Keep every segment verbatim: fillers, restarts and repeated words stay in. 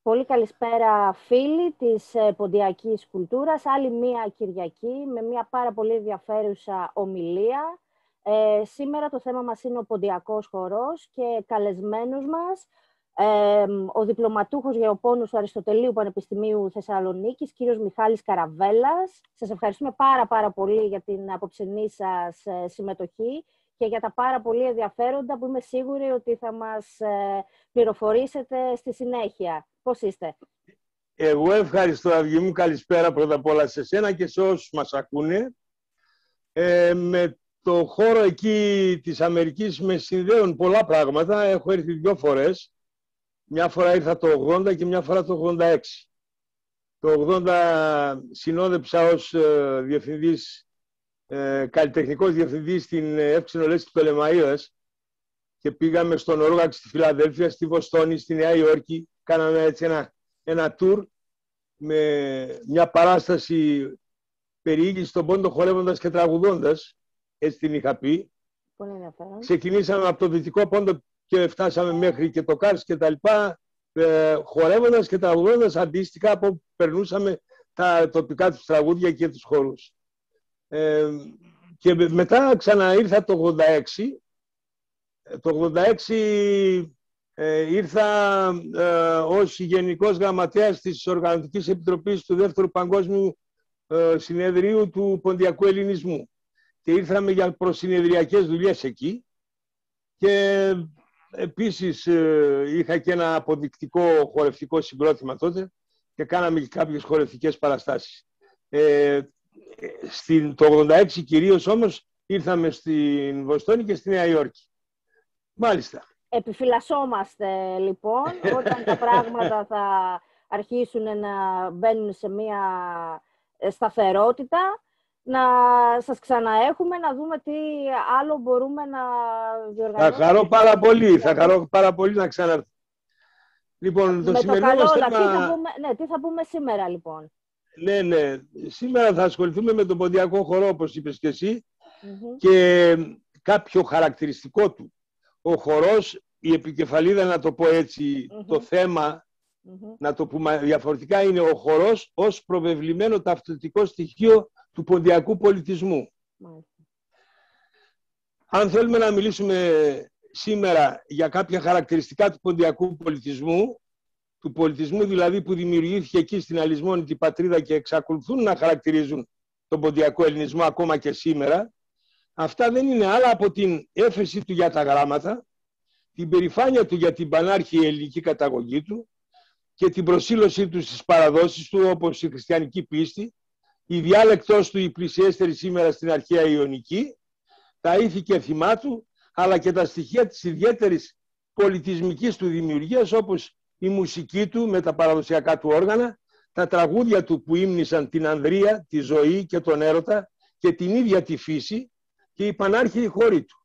Πολύ καλησπέρα φίλοι της Ποντιακής Κουλτούρας. Άλλη μία Κυριακή με μία πάρα πολύ ενδιαφέρουσα ομιλία. Ε, σήμερα το θέμα μας είναι ο Ποντιακός χορός και καλεσμένος μας ε, ο διπλωματούχος γεωπόνους του Αριστοτελείου Πανεπιστημίου Θεσσαλονίκης, κύριος Μιχάλης Καραβέλλας. Σας ευχαριστούμε πάρα πάρα πολύ για την απόψινή σας ε, συμμετοχή και για τα πάρα πολύ ενδιαφέροντα που είμαι σίγουρη ότι θα μας ε, πληροφορήσετε στη συνέχεια. Πώς είστε? Εγώ ευχαριστώ, Αυγή μου. Καλησπέρα πρώτα απ' όλα σε σένα και σε όσους μας ακούνε. Ε, με το χώρο εκεί της Αμερικής με συνδέουν πολλά πράγματα. Έχω έρθει δύο φορές. Μια φορά ήρθα το ογδόντα και μια φορά το ογδόντα έξι. Το ογδόντα συνόδεψα ως ε, διευθυντής, ε, καλλιτεχνικός διευθυντής στην Εύξηνο Λέσχη Πτολεμαΐδας και πήγαμε στον Όργαξ στη Φιλαδέλφια, στη Βοστόνη, στη Νέα Υόρκη. Κάναμε έτσι ένα, ένα tour με μια παράσταση περιήγηση στον πόντο χορεύοντας και τραγουδώντας. Έτσι την είχα πει. Πολύ ενδιαφέρον. Ξεκινήσαμε από το Δυτικό Πόντο και φτάσαμε μέχρι και το Κάρς και τα λοιπά, ε, χορεύοντας και τραγουδώντας αντίστοιχα από που περνούσαμε τα τοπικά τους τραγούδια και τους χορούς. Ε, και μετά ξαναήρθα το ογδόντα έξι. Το ογδόντα έξι ε, ήρθα ε, ως Γενικός Γραμματέας της Οργανωτικής Επιτροπής του Δεύτερου Παγκόσμιου ε, Συνεδρίου του Ποντιακού Ελληνισμού. Και ήρθαμε για προσυνεδριακές δουλειές εκεί. Και επίσης ε, είχα και ένα αποδεικτικό χορευτικό συγκρότημα τότε και κάναμε και κάποιες χορευτικές παραστάσεις. Ε, στην, το ογδόντα έξι κυρίως όμως ήρθαμε στην Βοστόνη και στη Νέα Υόρκη. Μάλιστα. Επιφυλασσόμαστε λοιπόν όταν τα πράγματα θα αρχίσουν να μπαίνουν σε μια σταθερότητα, να σας ξαναέχουμε, να δούμε τι άλλο μπορούμε να διοργανώσουμε. Θα χαρώ πάρα πολύ, θα χαρώ πάρα πολύ να ξαναρθώ. Λοιπόν, το με σημερινό το καλό, μας θέμα... θέμα... τι, θα πούμε, ναι, τι θα πούμε σήμερα λοιπόν? Ναι, ναι. Σήμερα θα ασχοληθούμε με τον ποντιακό χορό, όπως είπες και εσύ, mm-hmm. και κάποιο χαρακτηριστικό του. Ο χορός, η επικεφαλίδα, να το πω έτσι, mm-hmm. το θέμα, mm-hmm. να το πούμε διαφορετικά, είναι ο χορός ως προβεβλημένο ταυτοτικό στοιχείο του ποντιακού πολιτισμού. Mm-hmm. Αν θέλουμε να μιλήσουμε σήμερα για κάποια χαρακτηριστικά του ποντιακού πολιτισμού, του πολιτισμού δηλαδή που δημιουργήθηκε εκεί στην αλυσμόνητη πατρίδα και εξακολουθούν να χαρακτηρίζουν τον ποντιακό ελληνισμό ακόμα και σήμερα, αυτά δεν είναι άλλα από την έφεση του για τα γράμματα, την περηφάνεια του για την πανάρχη ελληνική καταγωγή του και την προσήλωσή του στις παραδόσεις του, όπως η χριστιανική πίστη, η διάλεκτός του η πλησιέστερη σήμερα στην αρχαία Ιωνική, τα ήθη και θυμά του, αλλά και τα στοιχεία της ιδιαίτερης πολιτισμικής του δημιουργίας, όπως η μουσική του με τα παραδοσιακά του όργανα, τα τραγούδια του που ύμνησαν την ανδρεία, τη ζωή και τον έρωτα και την ίδια τη φύση και η πανάρχιοι χώροι του.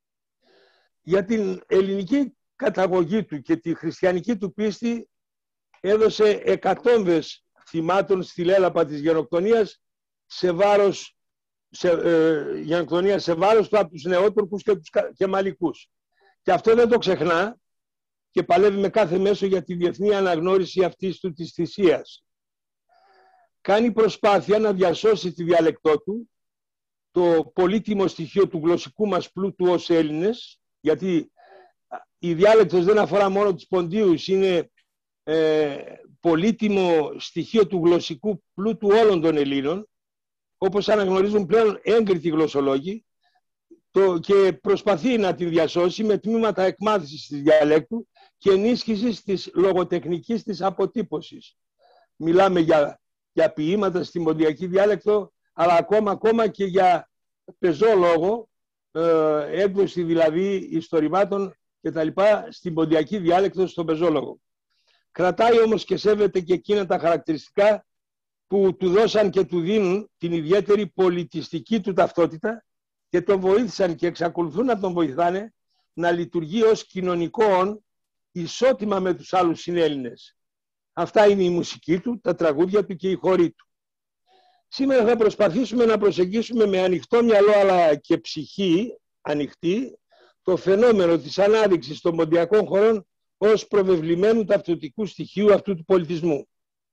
Για την ελληνική καταγωγή του και τη χριστιανική του πίστη έδωσε εκατόμβες θυμάτων στη λέλαπα της γενοκτονίας σε βάρος, σε, ε, γενοκτονία σε βάρος του από τους Νεότουρκους και τους Κεμαλικούς. Και αυτό δεν το ξεχνά και παλεύει με κάθε μέσο για τη διεθνή αναγνώριση αυτής του της θυσίας. Κάνει προσπάθεια να διασώσει τη διαλεκτό του, το πολύτιμο στοιχείο του γλωσσικού μας πλούτου ως Έλληνες, γιατί η διάλεκτος δεν αφορά μόνο τους Ποντίους, είναι ε, πολύτιμο στοιχείο του γλωσσικού πλούτου όλων των Ελλήνων, όπως αναγνωρίζουν πλέον έγκριτοι γλωσσολόγοι, το, και προσπαθεί να τη διασώσει με τμήματα εκμάθησης της διαλέκτου και ενίσχυσης της λογοτεχνικής της αποτύπωσης. Μιλάμε για, για ποίηματα στην ποντιακή διάλεκτο, αλλά ακόμα, ακόμα και για πεζό λόγο, ε, έκδοση δηλαδή ιστορημάτων και τα λοιπά στην ποντιακή διάλεκτο, στον πεζό λόγο. Κρατάει όμως και σέβεται και εκείνα τα χαρακτηριστικά που του δώσαν και του δίνουν την ιδιαίτερη πολιτιστική του ταυτότητα και τον βοήθησαν και εξακολουθούν να τον βοηθάνε να λειτουργεί ως κοινωνικό όν ισότιμα με τους άλλους συνέλληνες. Αυτά είναι η μουσική του, τα τραγούδια του και η χορή του. Σήμερα θα προσπαθήσουμε να προσεγγίσουμε με ανοιχτό μυαλό αλλά και ψυχή ανοιχτή το φαινόμενο της ανάδειξης των ποντιακών χωρών ως προβεβλημένου ταυτοτικού στοιχείου αυτού του πολιτισμού.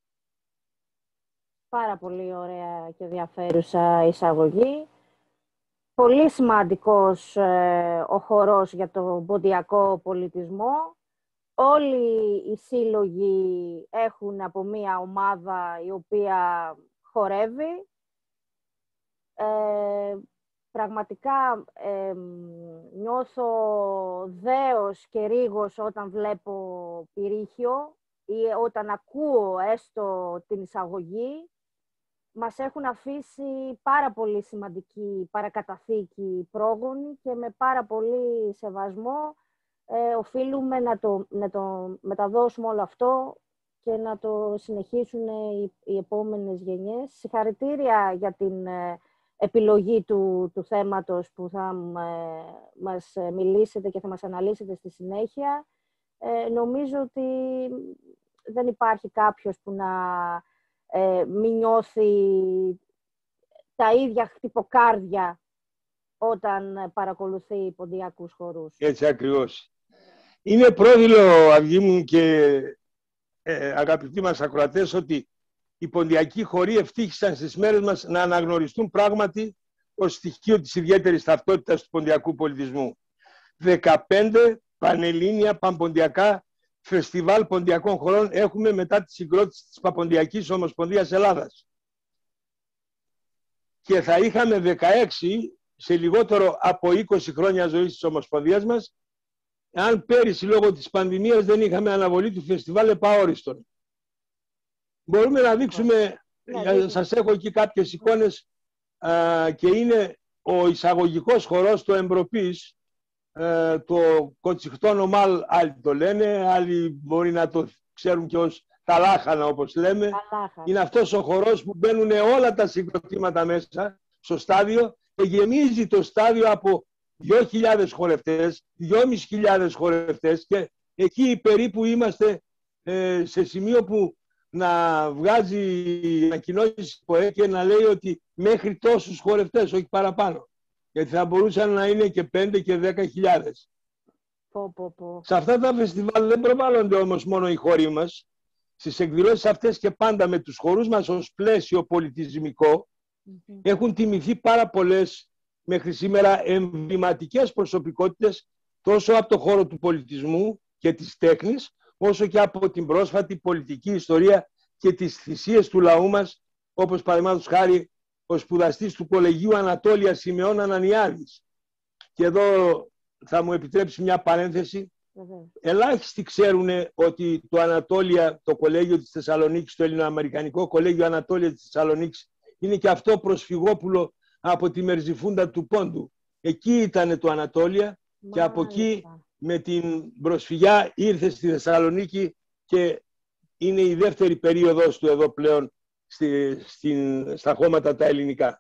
Πάρα πολύ ωραία και ενδιαφέρουσα εισαγωγή. Πολύ σημαντικός ε, ο χορός για τον ποντιακό πολιτισμό. Όλοι οι σύλλογοι έχουν από μία ομάδα η οποία χορεύει. Ε, πραγματικά ε, νιώθω δέος και ρίγος όταν βλέπω πυρίχιο ή όταν ακούω έστω την εισαγωγή. Μας έχουν αφήσει πάρα πολύ σημαντική παρακαταθήκη πρόγονοι και με πάρα πολύ σεβασμό ε, οφείλουμε να το, να το μεταδώσουμε όλο αυτό και να το συνεχίσουν οι, οι επόμενες γενιές. Συγχαρητήρια για την ε, επιλογή του, του θέματος που θα ε, μας μιλήσετε και θα μας αναλύσετε στη συνέχεια. Ε, νομίζω ότι δεν υπάρχει κάποιος που να ε, μην νιώθει τα ίδια χτυποκάρδια όταν παρακολουθεί ποντιακούς χορούς. Έτσι ακριβώς. Είναι πρόδειλο, Αυγή μου και ε, αγαπητοί μας ακροατές, ότι οι ποντιακοί χοροί ευτύχησαν στις μέρες μας να αναγνωριστούν πράγματι ως στοιχείο της ιδιαίτερης ταυτότητας του ποντιακού πολιτισμού. δεκαπέντε πανελλήνια παμποντιακά φεστιβάλ ποντιακών χωρών έχουμε μετά τη συγκρότηση της Παποντιακής Ομοσπονδίας Ελλάδας. Και θα είχαμε δεκαέξι σε λιγότερο από είκοσι χρόνια ζωής της Ομοσπονδίας μας, αν πέρυσι λόγω της πανδημίας δεν είχαμε αναβολή του φεστιβάλ επαόριστον. Μπορούμε να δείξουμε, yeah. σας έχω εκεί κάποιες εικόνες, α, και είναι ο εισαγωγικός χορός, το Εμπροπής, α, το Κοτσιχτόνο Μάλ, άλλοι το λένε, άλλοι μπορεί να το ξέρουν και ως Καλάχανα όπως λέμε. Καλάχανα. Είναι αυτός ο χορός που μπαίνουν όλα τα συγκροτήματα μέσα στο στάδιο και γεμίζει το στάδιο από δύο χιλιάδες χορευτές, δυόμισι χιλιάδες χορευτές και εκεί περίπου είμαστε ε, σε σημείο που να βγάζει ανακοινώσεις ΠΟΕ και να λέει ότι μέχρι τόσους χορευτές, όχι παραπάνω. Γιατί θα μπορούσαν να είναι και πέντε και δέκα χιλιάδες. Πω, πω, πω. Σε αυτά τα φεστιβάλ δεν προβάλλονται όμως μόνο οι χοροί μας. Στις εκδηλώσεις αυτές και πάντα με τους χορούς μας ως πλαίσιο πολιτισμικό mm-hmm. έχουν τιμηθεί πάρα πολλές μέχρι σήμερα εμβληματικές προσωπικότητες τόσο από το χώρο του πολιτισμού και της τέχνης όσο και από την πρόσφατη πολιτική ιστορία και τις θυσίες του λαού μας, όπως παραδείγματος χάρη ο σπουδαστής του Κολεγίου Ανατόλια Σιμεών Ανανιάδης. Και εδώ θα μου επιτρέψει μια παρένθεση. Mm-hmm. Ελάχιστοι ξέρουν ότι το Ανατόλια, το κολέγιο της Θεσσαλονίκης, το ελληνοαμερικανικό κολέγιο Ανατόλια της Θεσσαλονίκης, είναι και αυτό προσφυγόπουλο από τη Μερζιφούντα του Πόντου. Εκεί ήταν το Ανατόλια. Μάλιστα. Και από εκεί με την προσφυγιά ήρθε στη Θεσσαλονίκη και είναι η δεύτερη περίοδος του εδώ πλέον στη, στην, στα χώματα τα ελληνικά.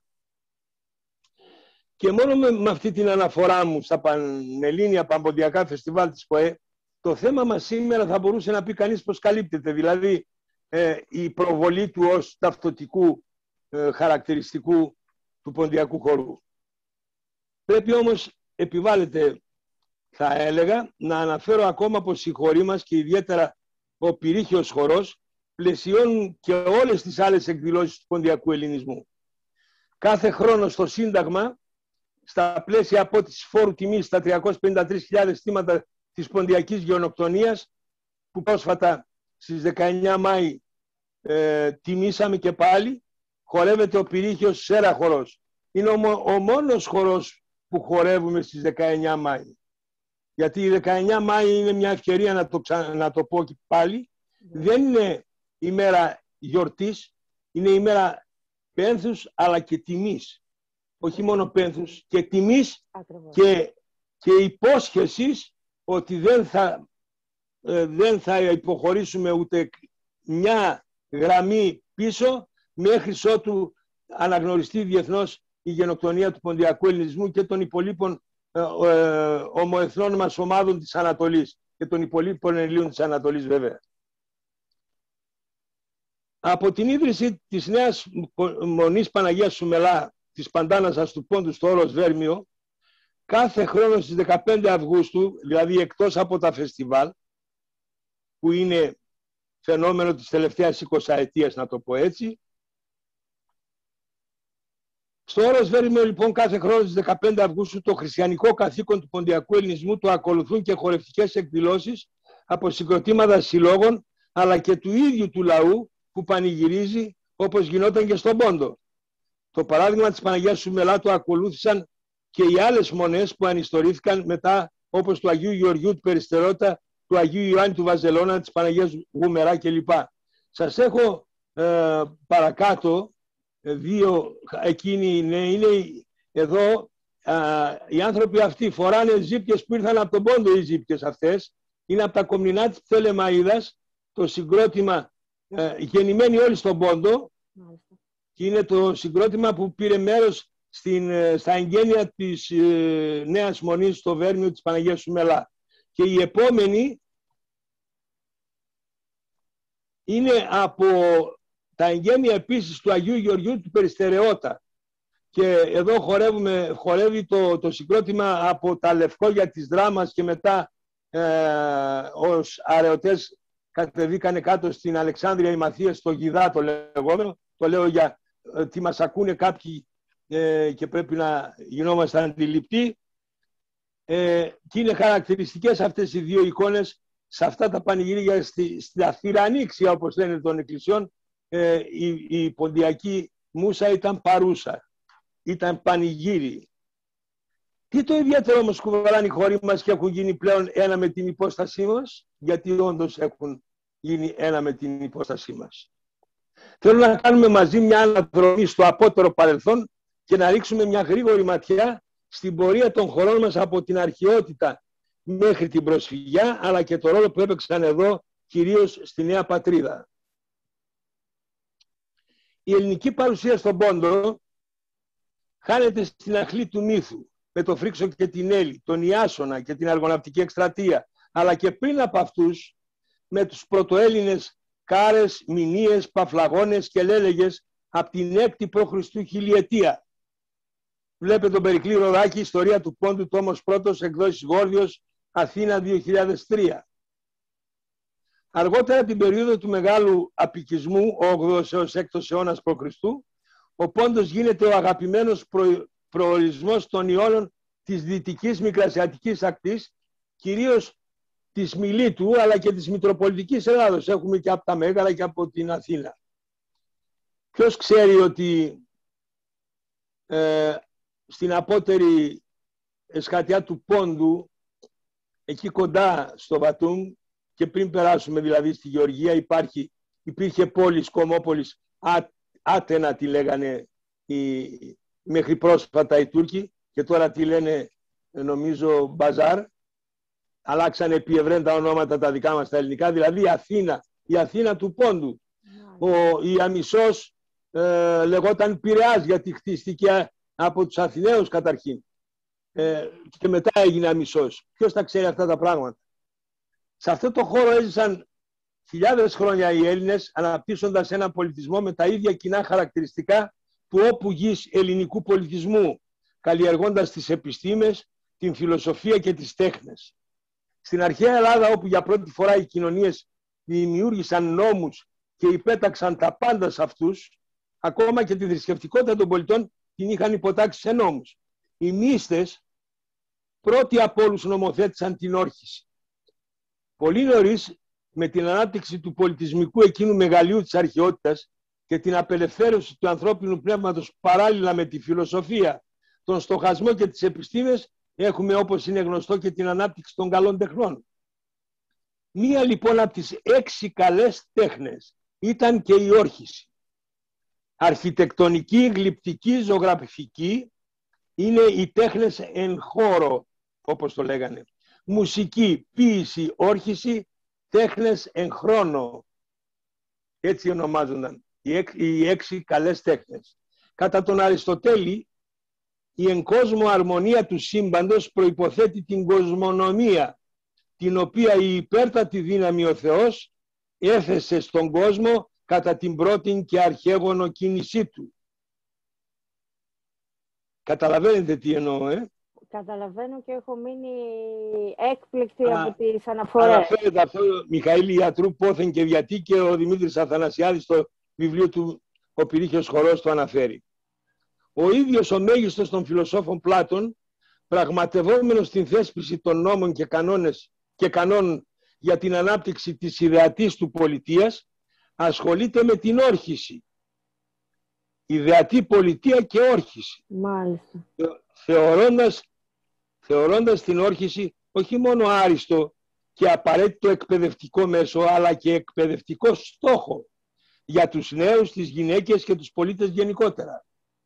Και μόνο με, με αυτή την αναφορά μου στα πανελλήνια παμποντιακά φεστιβάλ της ΠΟΕ, το θέμα μας σήμερα θα μπορούσε να πει κανείς πως καλύπτεται. Δηλαδή ε, η προβολή του ως ταυτοτικού ε, χαρακτηριστικού του ποντιακού χορού. Πρέπει όμως, επιβάλλεται, θα έλεγα, να αναφέρω ακόμα πως οι χοροί μας και ιδιαίτερα ο πυρίχιος χορός πλαισιώνουν και όλες τις άλλες εκδηλώσεις του ποντιακού ελληνισμού. Κάθε χρόνο στο Σύνταγμα, στα πλαίσια από της φόρου τιμής στα τριακόσιες πενήντα τρεις χιλιάδες θύματα της ποντιακής γενοκτονίας, που πρόσφατα στις δεκαεννιά Μάη ε, τιμήσαμε και πάλι, χορεύεται ο πυρίχιος Σέρα χορός. Είναι ο, ο μόνος χορός που χορεύουμε στις δεκαεννιά Μάη. Γιατί η δεκαεννιά Μάη είναι μια ευκαιρία να το, ξα... να το πω και πάλι. Mm. Δεν είναι ημέρα γιορτής, είναι ημέρα πένθους αλλά και τιμής. Όχι μόνο πένθους, και τιμής και, και υπόσχεσης ότι δεν θα, ε, δεν θα υποχωρήσουμε ούτε μια γραμμή πίσω μέχρι ότου αναγνωριστεί διεθνώς η γενοκτονία του ποντιακού ελληνισμού και των υπολείπων ε, ε, ομοεθνών μας ομάδων της Ανατολής και των υπολείπων Ελλήνων της Ανατολής βέβαια. Από την ίδρυση της νέας Μονής Παναγίας Σουμελά της Παντάνασας του Πόντου στο Όρος Βέρμιο, κάθε χρόνο στις δεκαπέντε Αυγούστου, δηλαδή εκτός από τα φεστιβάλ, που είναι φαινόμενο της τελευταίας εικοσαετίας, να το πω έτσι. Στο όρος Βέριμιο, λοιπόν, κάθε χρόνο στις δεκαπέντε Αυγούστου το χριστιανικό καθήκον του ποντιακού ελληνισμού το ακολουθούν και χορευτικές εκδηλώσεις από συγκροτήματα συλλόγων, αλλά και του ίδιου του λαού που πανηγυρίζει, όπως γινόταν και στον Πόντο. Το παράδειγμα της Παναγίας Σουμελά το ακολούθησαν και οι άλλες μονές που ανιστορήθηκαν μετά, όπως του Αγίου Γεωργίου του Περιστερώτα, του Αγίου Ιωάννη του Βαζελώνα, της Παναγίας Γουμερά κλπ. Σας έχω ε, παρακάτω δύο, εκείνοι ναι, είναι εδώ, α, οι άνθρωποι αυτοί φοράνε ζύπκες που ήρθαν από τον Πόντο, οι ζύπκες αυτές, είναι από τα κομνηνά της Πτολεμαΐδας, το συγκρότημα ε, γεννημένοι όλοι στον Πόντο, και είναι το συγκρότημα που πήρε μέρος στην, στα εγγένεια της ε, Νέας Μονής στο Βέρμιο της Παναγίας Σουμελά. Και η επόμενη είναι από τα εγγένεια επίσης του Αγίου Γεωργίου του Περιστερεώτα. Και εδώ χορεύουμε, χορεύει το, το συγκρότημα από τα Λευκόγια της Δράμας και μετά ε, ως αρεωτές κατεβήκανε κάτω στην Αλεξάνδρεια οι Μαθίες, στο Γιδά το λεγόμενο. Το λέω για ε, τι μας ακούνε κάποιοι ε, και πρέπει να γινόμαστε αντιληπτοί. Ε, και είναι χαρακτηριστικές αυτές οι δύο εικόνες σε αυτά τα πανηγύρια στη, στη αθυρανήξια, όπως λένε, των εκκλησιών. Ε, η, η ποντιακή μούσα ήταν παρούσα, ήταν πανηγύρι. Τι το ιδιαίτερο όμως κουβαλάνε οι χώροι μας και έχουν γίνει πλέον ένα με την υπόστασή μας? Γιατί όντως έχουν γίνει ένα με την υπόστασή μας. Θέλω να κάνουμε μαζί μια αναδρομή στο απότερο παρελθόν και να ρίξουμε μια γρήγορη ματιά στην πορεία των χωρών μας από την αρχαιότητα μέχρι την προσφυγιά, αλλά και το ρόλο που έπαιξαν εδώ κυρίως στη νέα πατρίδα. Η ελληνική παρουσία στον Πόντο χάνεται στην αχλή του μύθου, με το Φρίξο και την Έλλη, τον Ιάσονα και την αργοναυτική εκστρατεία, αλλά και πριν από αυτούς με τους πρωτοέλληνες Κάρες, Μηνίες, Παφλαγώνες και Λέλεγες από την έκτη π.Χ. χιλιετία. Βλέπετε τον Περικλή Ροδάκη, Ιστορία του Πόντου, τόμος πρώτος, εκδόσεις Γόρδιος, Αθήνα δύο χιλιάδες τρία. Αργότερα την περίοδο του μεγάλου απικισμού, όγδοος έως έκτος αιώνας π.Χ., ο Πόντος γίνεται ο αγαπημένος προ... προορισμός των Ιώνων της δυτικής μικρασιατικής ακτής, κυρίως της Μιλήτου, αλλά και της Μητροπολιτικής Ελλάδος. Έχουμε και από τα Μέγαρα και από την Αθήνα. Ποιος ξέρει ότι ε, στην απότερη εσκατιά του Πόντου, εκεί κοντά στο Βατούμ, και πριν περάσουμε δηλαδή στη Γεωργία, υπάρχει, υπήρχε πόλη, Κομόπολης, Ά, Άτενα τη λέγανε οι, μέχρι πρόσφατα οι Τούρκοι, και τώρα τη λένε νομίζω Μπαζάρ. Αλλάξανε επί ευρέν τα ονόματα τα δικά μας τα ελληνικά, δηλαδή η Αθήνα, η Αθήνα του Πόντου. Ο, η Αμισός ε, λεγόταν Πειραιάς, γιατί χτίστηκε από τους Αθηναίους καταρχήν. Ε, και μετά έγινε Αμισός. Ποιος τα ξέρει αυτά τα πράγματα? Σε αυτό το χώρο έζησαν χιλιάδες χρόνια οι Έλληνες, αναπτύσσοντας έναν πολιτισμό με τα ίδια κοινά χαρακτηριστικά του όπου γης ελληνικού πολιτισμού, καλλιεργώντας τις επιστήμες, την φιλοσοφία και τις τέχνες. Στην αρχαία Ελλάδα, όπου για πρώτη φορά οι κοινωνίες δημιούργησαν νόμους και υπέταξαν τα πάντα σε αυτούς, ακόμα και τη θρησκευτικότητα των πολιτών την είχαν υποτάξει σε νόμους. Οι μύστες πρώτοι από όλους νομοθέτησαν την όρχηση. Πολύ νωρίς, με την ανάπτυξη του πολιτισμικού εκείνου μεγαλείου της αρχαιότητας και την απελευθέρωση του ανθρώπινου πνεύματος παράλληλα με τη φιλοσοφία, τον στοχασμό και τις επιστήμες, έχουμε, όπως είναι γνωστό, και την ανάπτυξη των καλών τεχνών. Μία λοιπόν από τις έξι καλές τέχνες ήταν και η όρχηση. Αρχιτεκτονική, γλυπτική, ζωγραφική είναι οι τέχνες εν χώρο, όπως το λέγανε. Μουσική, ποίηση, όρχηση, τέχνες εν χρόνο. Έτσι ονομάζονταν οι έξι, οι έξι καλές τέχνες. Κατά τον Αριστοτέλη, η εν κόσμο αρμονία του σύμπαντος προϋποθέτει την κοσμονομία, την οποία η υπέρτατη δύναμη ο Θεός έθεσε στον κόσμο κατά την πρώτη και αρχαίγωνο κίνησή του. Καταλαβαίνετε τι εννοώ, ε? Καταλαβαίνω και έχω μείνει έκπληκτη Α, από τις αναφορές. Αναφέρεται αυτό Μιχαήλ Ιατρού πόθεν και γιατί, και ο Δημήτρης Αθανασιάδης στο βιβλίο του «Ο πυρήχιος χορός» το αναφέρει. Ο ίδιος ο μέγιστος των φιλοσόφων Πλάτων, πραγματευόμενος την θέσπιση των νόμων και, κανόνες, και κανόνων για την ανάπτυξη της ιδεατής του πολιτείας, ασχολείται με την όρχηση. Ιδεατή πολιτεία και όρχηση. Μάλιστα. Θεωρώντας, θεωρώντας την όρχηση όχι μόνο άριστο και απαραίτητο εκπαιδευτικό μέσο, αλλά και εκπαιδευτικό στόχο για τους νέους, τις γυναίκες και τους πολίτες γενικότερα.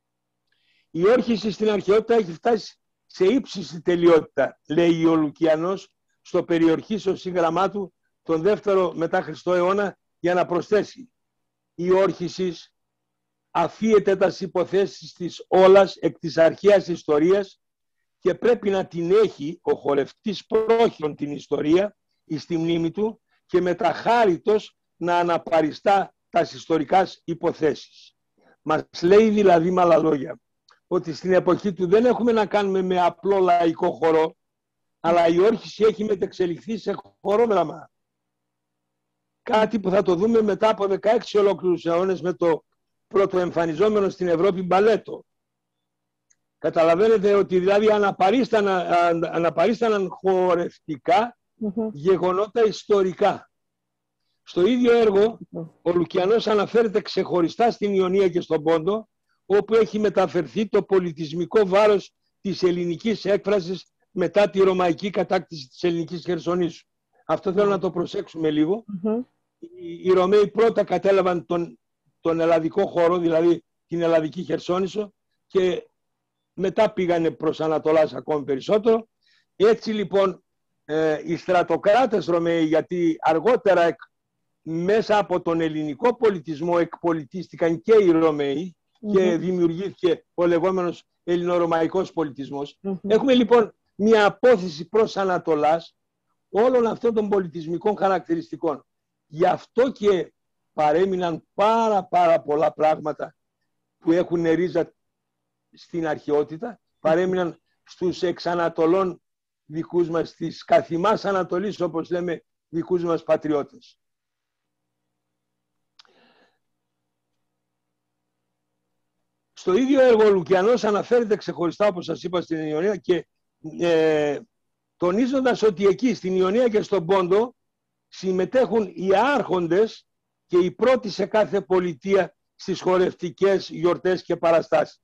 Η όρχηση στην αρχαιότητα έχει φτάσει σε ύψιστη τελειότητα, λέει ο Λουκιανός στο περιορχήσιο σύγγραμμά του τον δεύτερο μετά Χριστό αιώνα, για να προσθέσει: η όρχηση αφίεται τας υποθέσεις της όλας εκ της αρχαίας ιστορίας και πρέπει να την έχει ο χορευτής πρόχειρον την ιστορία εις τη μνήμη του και μεταχάριτος να αναπαριστά τας ιστορικάς υποθέσεις. Μας λέει δηλαδή με άλλα λόγια ότι στην εποχή του δεν έχουμε να κάνουμε με απλό λαϊκό χορό, αλλά η όρχηση έχει μετεξελιχθεί σε χορόδραμα. Κάτι που θα το δούμε μετά από δεκαέξι ολόκληρους αιώνες με το πρωτοεμφανιζόμενο στην Ευρώπη μπαλέτο. Καταλαβαίνετε ότι δηλαδή αναπαρίσταναν, αναπαρίσταναν χορευτικά mm-hmm. γεγονότα ιστορικά. Στο ίδιο έργο mm-hmm. ο Λουκιανός αναφέρεται ξεχωριστά στην Ιωνία και στον Πόντο, όπου έχει μεταφερθεί το πολιτισμικό βάρος της ελληνικής έκφρασης μετά τη ρωμαϊκή κατάκτηση της ελληνικής Χερσονήσου. Αυτό θέλω mm-hmm. να το προσέξουμε λίγο. Mm-hmm. Οι, οι Ρωμαίοι πρώτα κατέλαβαν τον, τον ελλαδικό χώρο, δηλαδή την ελλαδική Χερσόνησο, και μετά πήγανε προς Ανατολάς ακόμη περισσότερο. Έτσι λοιπόν ε, οι στρατοκράτες Ρωμαίοι, γιατί αργότερα εκ, μέσα από τον ελληνικό πολιτισμό εκπολιτίστηκαν και οι Ρωμαίοι mm-hmm. και δημιουργήθηκε ο λεγόμενος ελληνορωμαϊκός πολιτισμός. Mm-hmm. Έχουμε λοιπόν μια απόθεση προς Ανατολάς όλων αυτών των πολιτισμικών χαρακτηριστικών. Γι' αυτό και παρέμειναν πάρα πάρα πολλά πράγματα που έχουν ρίζα στην αρχαιότητα, παρέμειναν στους εξανατολών δικούς μας, της καθημάς Ανατολής, όπως λέμε, δικούς μας πατριώτες. Στο ίδιο έργο ο Λουκιανός αναφέρεται ξεχωριστά, όπως σας είπα, στην Ιωνία και ε, τονίζοντας ότι εκεί στην Ιωνία και στον Πόντο συμμετέχουν οι άρχοντες και οι πρώτοι σε κάθε πολιτεία στις χορευτικές γιορτές και παραστάσεις.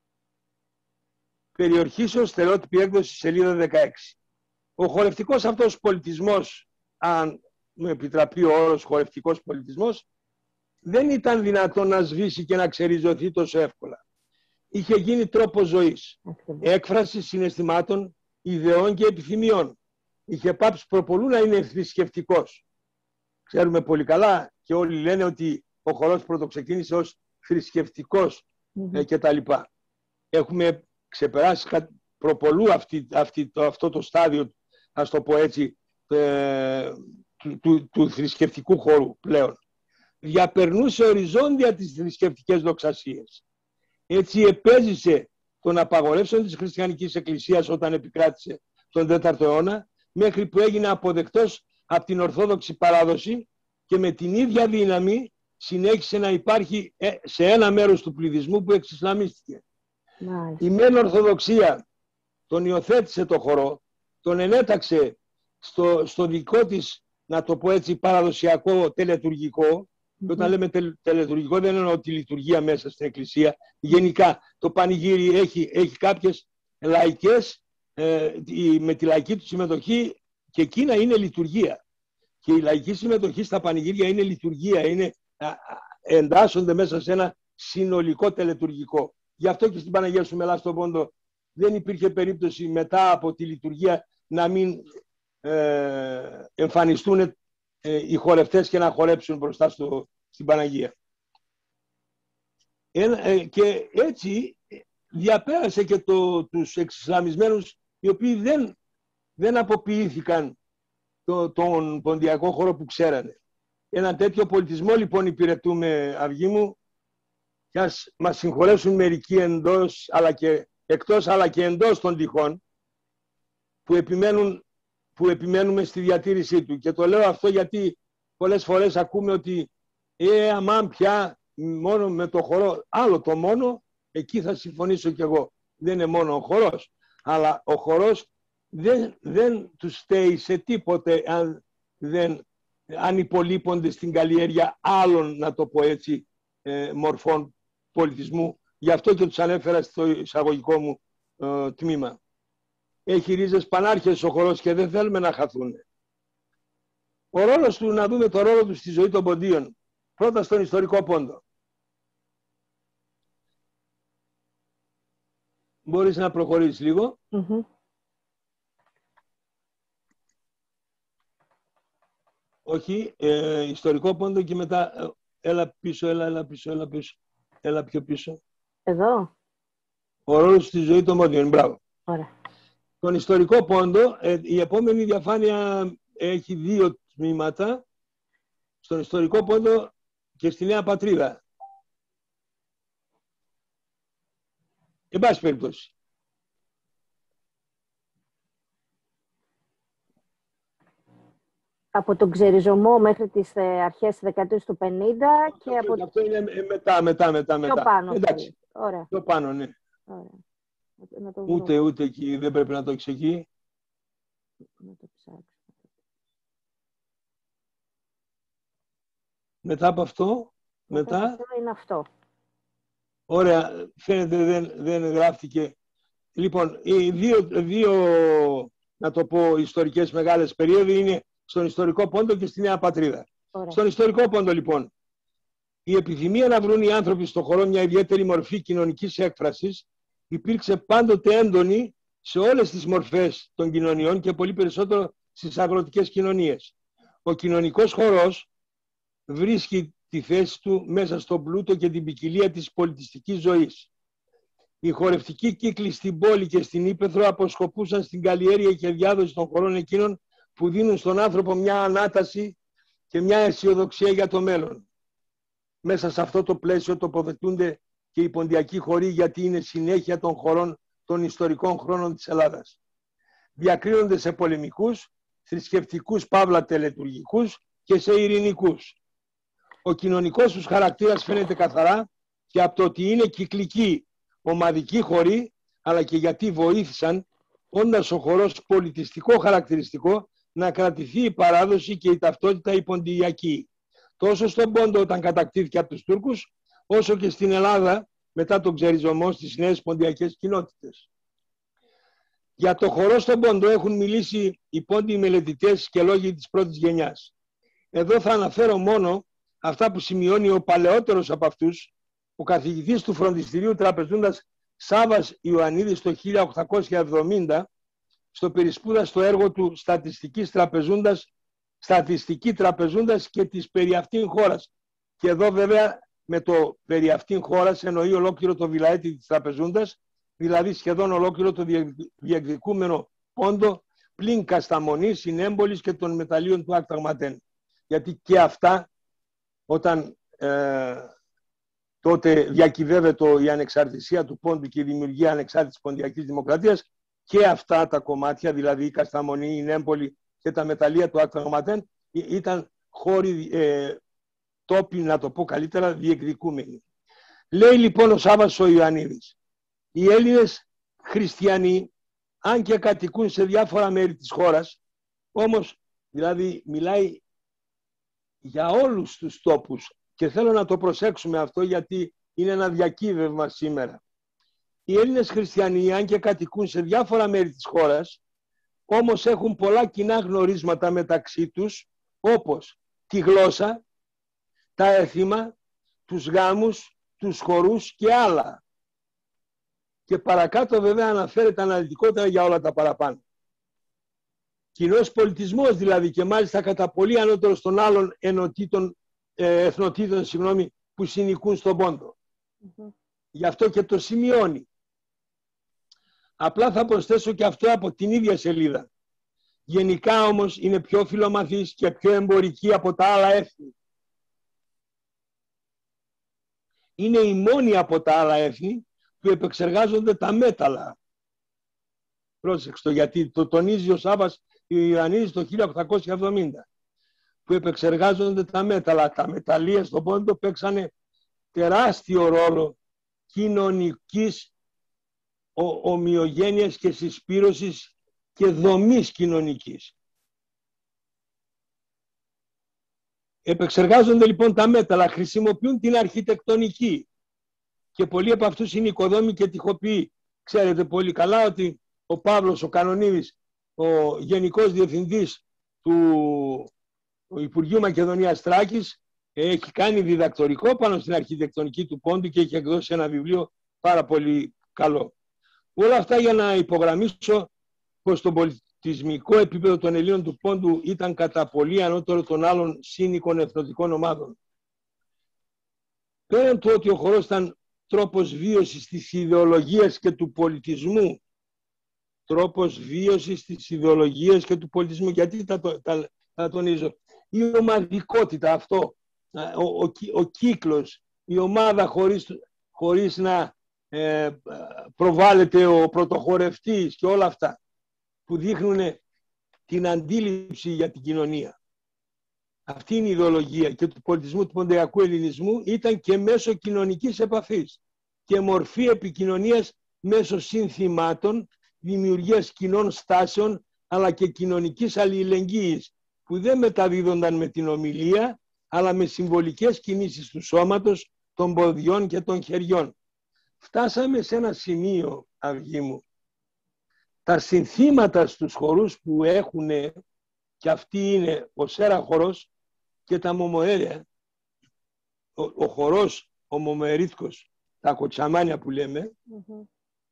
Περιορχήσεως, στερεότυπη έκδοση, σελίδα δεκαέξι. Ο χορευτικός αυτός πολιτισμός, αν μου επιτραπεί ο όρος χορευτικός πολιτισμός, δεν ήταν δυνατόν να σβήσει και να ξεριζωθεί τόσο εύκολα. Είχε γίνει τρόπος ζωής, έκφραση συναισθημάτων, ιδεών και επιθυμιών. Είχε πάψει προπολού να είναι θρησκευτικός. Ξέρουμε πολύ καλά και όλοι λένε ότι ο χορός πρωτοξεκίνησε ως θρησκευτικός mm-hmm. ε, κτλ. Έχουμε ξεπεράσει προπολού αυτή, αυτή, το, αυτό το στάδιο, ας το πω έτσι, ε, του, του, του θρησκευτικού χώρου πλέον. Διαπερνούσε οριζόντια τις θρησκευτικές δοξασίες. Έτσι επέζησε των απαγορεύσεων της χριστιανικής εκκλησίας όταν επικράτησε τον τέταρτο αιώνα, μέχρι που έγινε αποδεκτός από την Ορθόδοξη παράδοση και με την ίδια δύναμη συνέχισε να υπάρχει σε ένα μέρος του πληθυσμού που εξισλαμίστηκε. Nice. Η μεν Ορθοδοξία τον υιοθέτησε το χορό, τον ενέταξε στο, στο δικό της, να το πω έτσι, παραδοσιακό τελετουργικό. Mm-hmm. Και όταν λέμε τε, τελετουργικό δεν εννοώ τη λειτουργία μέσα στην εκκλησία. Γενικά το πανηγύρι έχει, έχει κάποιες λαϊκές, ε, με τη λαϊκή του συμμετοχή, και εκείνα είναι λειτουργία. Και η λαϊκή συμμετοχή στα πανηγύρια είναι λειτουργία, είναι, α, α, εντάσσονται μέσα σε ένα συνολικό τελετουργικό. Γι' αυτό και στην Παναγία Σουμελά στον Πόντο δεν υπήρχε περίπτωση μετά από τη λειτουργία να μην ε, εμφανιστούν ε, οι χορευτές και να χορέψουν μπροστά στο, στην Παναγία. Ε, ε, και έτσι διαπέρασε και το, τους εξισλαμισμένους, οι οποίοι δεν, δεν αποποιήθηκαν το, τον ποντιακό χώρο που ξέρανε. Ένα τέτοιο πολιτισμό λοιπόν υπηρετούμε, Αυγή μου, και ας μας συγχωρέσουν μερικοί εντός, αλλά και, εκτός αλλά και εντός των τυχών, που, επιμένουν, που επιμένουμε στη διατήρησή του. Και το λέω αυτό γιατί πολλές φορές ακούμε ότι ε, αμάν πια μόνο με το χορό. Άλλο το μόνο, εκεί θα συμφωνήσω κι εγώ. Δεν είναι μόνο ο χορός, αλλά ο χορός δεν, δεν του στέει σε τίποτε αν, δεν, αν υπολείπονται στην καλλιέργεια άλλων, να το πω έτσι, ε, μορφών πολιτισμού. Γι' αυτό και τους ανέφερα στο εισαγωγικό μου ε, τμήμα. Έχει ρίζες πανάρχες ο χορός και δεν θέλουμε να χαθούν. Ο ρόλος του, να δούμε το ρόλο του στη ζωή των ποντίων. Πρώτα στον ιστορικό πόντο. Μπορείς να προχωρήσεις λίγο. Mm-hmm. Όχι, ε, ιστορικό πόντο και μετά ε, έλα πίσω, έλα, έλα πίσω, έλα πίσω. Έλα πιο πίσω. Εδώ. Ο ρόλος στη ζωή των πόντιων. Μπράβο. Ωραία. Τον ιστορικό πόντο, ε, η επόμενη διαφάνεια έχει δύο τμήματα. Στον ιστορικό πόντο και στη Νέα Πατρίδα. Εν πάση περιπτώσει. Από τον ξεριζωμό μέχρι τις αρχές της δεκαετίας του πενήντα αυτό, και από... Αυτό είναι μετά, μετά, μετά. Πιο μετά. πάνω. Εντάξει. Ωραία. Πιο πάνω, ναι. Ωραία. Να το ούτε, ούτε εκεί, δεν πρέπει να το έχεις εκεί. Να το ψάξω. Μετά από αυτό, μετά... μετά... Αυτό είναι αυτό. Ωραία, φαίνεται δεν, δεν γράφτηκε. Λοιπόν, οι δύο, δύο, να το πω, ιστορικές μεγάλες περίοδοι είναι στον ιστορικό πόντο και στη Νέα Πατρίδα. Ωραία. Στον ιστορικό πόντο, λοιπόν, η επιθυμία να βρουν οι άνθρωποι στο χώρο μια ιδιαίτερη μορφή κοινωνικής έκφρασης υπήρξε πάντοτε έντονη σε όλες τις μορφές των κοινωνιών και πολύ περισσότερο στις αγροτικές κοινωνίες. Ο κοινωνικός χορός βρίσκει τη θέση του μέσα στον πλούτο και την ποικιλία της πολιτιστικής ζωής. Οι χορευτικοί κύκλοι στην πόλη και στην Ύπαιθρο αποσκοπούσαν στην καλλιέργεια και διάδοση των χωρών εκείνων που δίνουν στον άνθρωπο μια ανάταση και μια αισιοδοξία για το μέλλον. Μέσα σε αυτό το πλαίσιο τοποθετούνται και οι ποντιακοί χοροί, γιατί είναι συνέχεια των χωρών των ιστορικών χρόνων της Ελλάδας. Διακρίνονται σε πολεμικούς, θρησκευτικούς παύλα τελετουργικούς και σε ειρηνικούς. Ο κοινωνικός τους χαρακτήρας φαίνεται καθαρά και από το ότι είναι κυκλικοί ομαδικοί χοροί, αλλά και γιατί βοήθησαν, όντας ο χορός πολιτιστικό χαρακτηριστικό, να κρατηθεί η παράδοση και η ταυτότητα η ποντιακή. Τόσο στον Πόντο όταν κατακτήθηκε από τους Τούρκους, όσο και στην Ελλάδα μετά τον ξεριζωμό στις νέες ποντιακές κοινότητες. Για το χορό στον Πόντο έχουν μιλήσει οι πόντιοι μελετητές και λόγοι της πρώτης γενιάς. Εδώ θα αναφέρω μόνο αυτά που σημειώνει ο παλαιότερος από αυτούς, ο καθηγητής του φροντιστηρίου τραπεζούντας Σάββας Ιωαννίδης το χίλια οκτακόσια εβδομήντα, στο περισπούδαστο έργο του Στατιστικής Τραπεζούντας, Στατιστική Τραπεζούντας και της περί αυτήν χώρας. Και εδώ βέβαια με το περί αυτήν χώρας εννοεί ολόκληρο το βιλαέτη της Τραπεζούντας, δηλαδή σχεδόν ολόκληρο το διεκδικούμενο Πόντο, πλην Κασταμονής, Συνέμπολης και των μεταλλίων του Ακταγματέν. Γιατί και αυτά, όταν ε, τότε διακυβεύεται η ανεξαρτησία του Πόντου και η δημιουργία ανεξάρτητης ποντιακής δημοκρατίας, και αυτά τα κομμάτια, δηλαδή η Κασταμονή, η Νέμπολη και τα μεταλλεία του Ακταγματέν, ήταν χώροι, ε, τόποι, να το πω καλύτερα, διεκδικούμενοι. Λέει λοιπόν ο Σάββας ο Ιωαννίδης, οι Έλληνες χριστιανοί, αν και κατοικούν σε διάφορα μέρη της χώρας, όμως, δηλαδή μιλάει για όλους τους τόπους, και θέλω να το προσέξουμε αυτό γιατί είναι ένα διακύβευμα σήμερα. Οι Έλληνες χριστιανοί, αν και κατοικούν σε διάφορα μέρη της χώρας, όμως έχουν πολλά κοινά γνωρίσματα μεταξύ τους, όπως τη γλώσσα, τα έθιμα, τους γάμους, τους χορούς και άλλα. Και παρακάτω βέβαια αναφέρεται αναλυτικότερα για όλα τα παραπάνω. Κοινός πολιτισμός δηλαδή, και μάλιστα κατά πολύ ανώτερος των άλλων ενωτήτων, ε, εθνοτήτων συγγνώμη, που συνοικούν στον Πόντο. Mm-hmm. Γι' αυτό και το σημειώνει. Απλά θα προσθέσω και αυτό από την ίδια σελίδα. Γενικά όμως είναι πιο φιλομαθής και πιο εμπορική από τα άλλα έθνη. Είναι οι μόνοι από τα άλλα έθνη που επεξεργάζονται τα μέταλλα. πρόσεξε, γιατί το τονίζει ο Σάββας Ιωαννίδης το χίλια οκτακόσια εβδομήντα, που επεξεργάζονται τα μέταλλα. Τα μεταλλεία στον Πόντο παίξανε τεράστιο ρόλο κοινωνικής ομοιογένειας και συσπήρωσης και δομής κοινωνικής. Επεξεργάζονται λοιπόν τα μέταλλα, χρησιμοποιούν την αρχιτεκτονική και πολλοί από αυτούς είναι οικοδόμοι και τοιχοποιοί. Ξέρετε πολύ καλά ότι ο Παύλος ο Κανονίδης, ο Γενικός Διευθυντής του Υπουργείου Μακεδονίας Θράκης, έχει κάνει διδακτορικό πάνω στην αρχιτεκτονική του Πόντου και έχει εκδώσει ένα βιβλίο πάρα πολύ καλό. Όλα αυτά για να υπογραμμίσω πως το πολιτισμικό επίπεδο των Ελλήνων του Πόντου ήταν κατά πολύ ανώτερο των άλλων σύνικων εθνοτικών ομάδων. Πέραν του ότι ο χορός ήταν τρόπος βίωσης της ιδεολογίας και του πολιτισμού, τρόπος βίωσης της ιδεολογίας και του πολιτισμού, γιατί τα, τα, τα τονίζω, η ομαδικότητα αυτό, ο, ο, ο κύκλος, η ομάδα χωρίς, χωρίς να ε, προβάλλεται ο πρωτοχορευτής και όλα αυτά που δείχνουν την αντίληψη για την κοινωνία. Αυτή είναι η ιδεολογία και του πολιτισμού του ποντιακού ελληνισμού, ήταν και μέσω κοινωνικής επαφής και μορφή επικοινωνίας μέσω συνθημάτων, δημιουργίας κοινών στάσεων αλλά και κοινωνικής αλληλεγγύης που δεν μεταδίδονταν με την ομιλία αλλά με συμβολικές κινήσεις του σώματος, των ποδιών και των χεριών. Φτάσαμε σε ένα σημείο, Αυγή μου, τα συνθήματα στους χορούς που έχουν, και αυτή είναι ο Σέρα χορός και τα μομοέρια, ο, ο χορός, ο μομοερίτικος, τα κοτσαμάνια που λέμε, mm-hmm.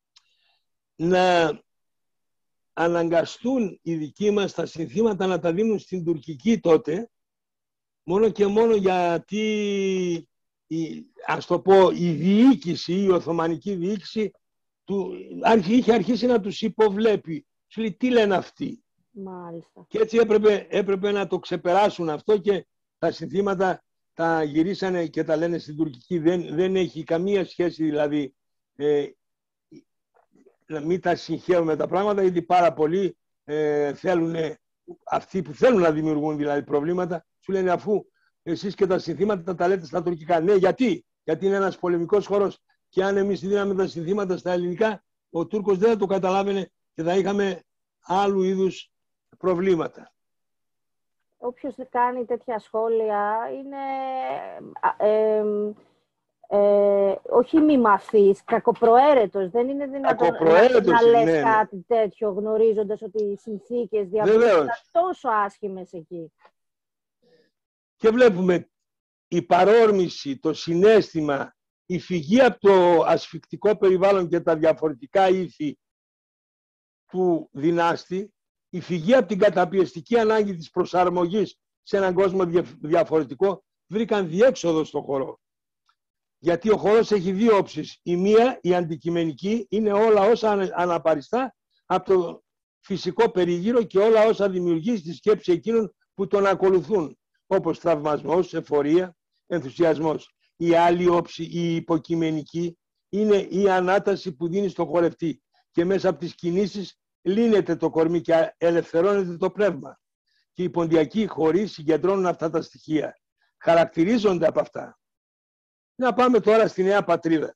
να αναγκαστούν οι δικοί μας τα συνθήματα να τα δίνουν στην τουρκική τότε, μόνο και μόνο γιατί η, ας το πω, η διοίκηση, η Οθωμανική διοίκηση του, είχε αρχίσει να τους υποβλέπει. Σου λέει τι λένε αυτοί. Μάλιστα. Και έτσι έπρεπε, έπρεπε να το ξεπεράσουν αυτό και τα συνθήματα τα γυρίσανε και τα λένε στην τουρκική. Δεν, δεν έχει καμία σχέση δηλαδή ε, να μην τα συγχαίρουμε τα πράγματα, γιατί πάρα πολλοί ε, θέλουν, αυτοί που θέλουν να δημιουργούν δηλαδή προβλήματα, σου λένε αφού εσείς και τα συνθήματα τα λέτε στα τουρκικά. Ναι, γιατί, γιατί είναι ένας πολεμικός χώρος και αν εμείς δίναμε τα συνθήματα στα ελληνικά, ο Τούρκος δεν θα το καταλάβαινε και θα είχαμε άλλου είδους προβλήματα. Όποιος κάνει τέτοια σχόλια είναι ε, ε, ε, όχι μη μαθής, κακοπροαίρετος. Δεν είναι δυνατόν να, να λες ναι, κάτι ναι. τέτοιο γνωρίζοντας ότι οι συνθήκες διαβίωσαν τόσο άσχημες εκεί. Και βλέπουμε η παρόρμηση, το συναίσθημα, η φυγή από το ασφικτικό περιβάλλον και τα διαφορετικά ήθη του δυνάστη, η φυγή από την καταπιεστική ανάγκη της προσαρμογής σε έναν κόσμο διαφορετικό, βρήκαν διέξοδο στο χορό. Γιατί ο χορός έχει δύο όψεις. Η μία, η αντικειμενική, είναι όλα όσα αναπαριστά από το φυσικό περίγυρο και όλα όσα δημιουργεί στη σκέψη εκείνων που τον ακολουθούν, όπως θαυμασμός, εφορία, ενθουσιασμός. Η άλλη όψη, η υποκειμενική, είναι η ανάταση που δίνει στο χορευτή και μέσα από τις κινήσεις λύνεται το κορμί και ελευθερώνεται το πνεύμα. Και οι ποντιακοί χοροί συγκεντρώνουν αυτά τα στοιχεία. Χαρακτηρίζονται από αυτά. Να πάμε τώρα στη Νέα Πατρίδα.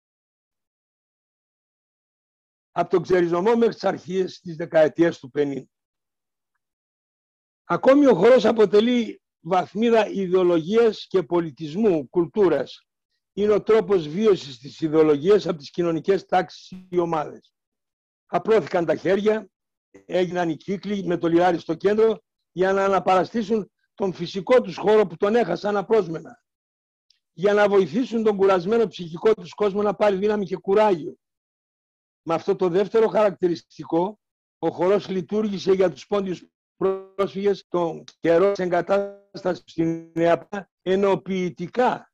Από τον ξεριζωμό μέχρι τις αρχές της δεκαετίας του πενήντα. Ακόμη ο χορός αποτελεί βαθμίδα ιδεολογίας και πολιτισμού, κουλτούρας. Είναι ο τρόπος βίωσης της ιδεολογίας από τις κοινωνικές τάξεις ή ομάδες. Απλώθηκαν τα χέρια, έγιναν οι κύκλοι με το λιάρι στο κέντρο για να αναπαραστήσουν τον φυσικό τους χώρο που τον έχασαν απρόσμενα. Για να βοηθήσουν τον κουρασμένο ψυχικό τους κόσμο να πάρει δύναμη και κουράγιο. Με αυτό το δεύτερο χαρακτηριστικό, ο χορός λειτουργήσε για τους πόντιους πρόσφυγες τον καιρό της εγκατάστασης στην Νέα Πατρίδα ενοποιητικά.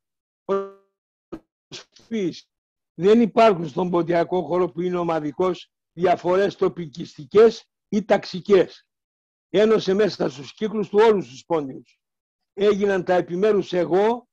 Δεν υπάρχουν στον ποντιακό χώρο που είναι ομαδικός διαφορές τοπικιστικές ή ταξικές. Ένωσε μέσα στους κύκλους του όλους τους πόντιους. Έγιναν τα επιμέρους εγώ,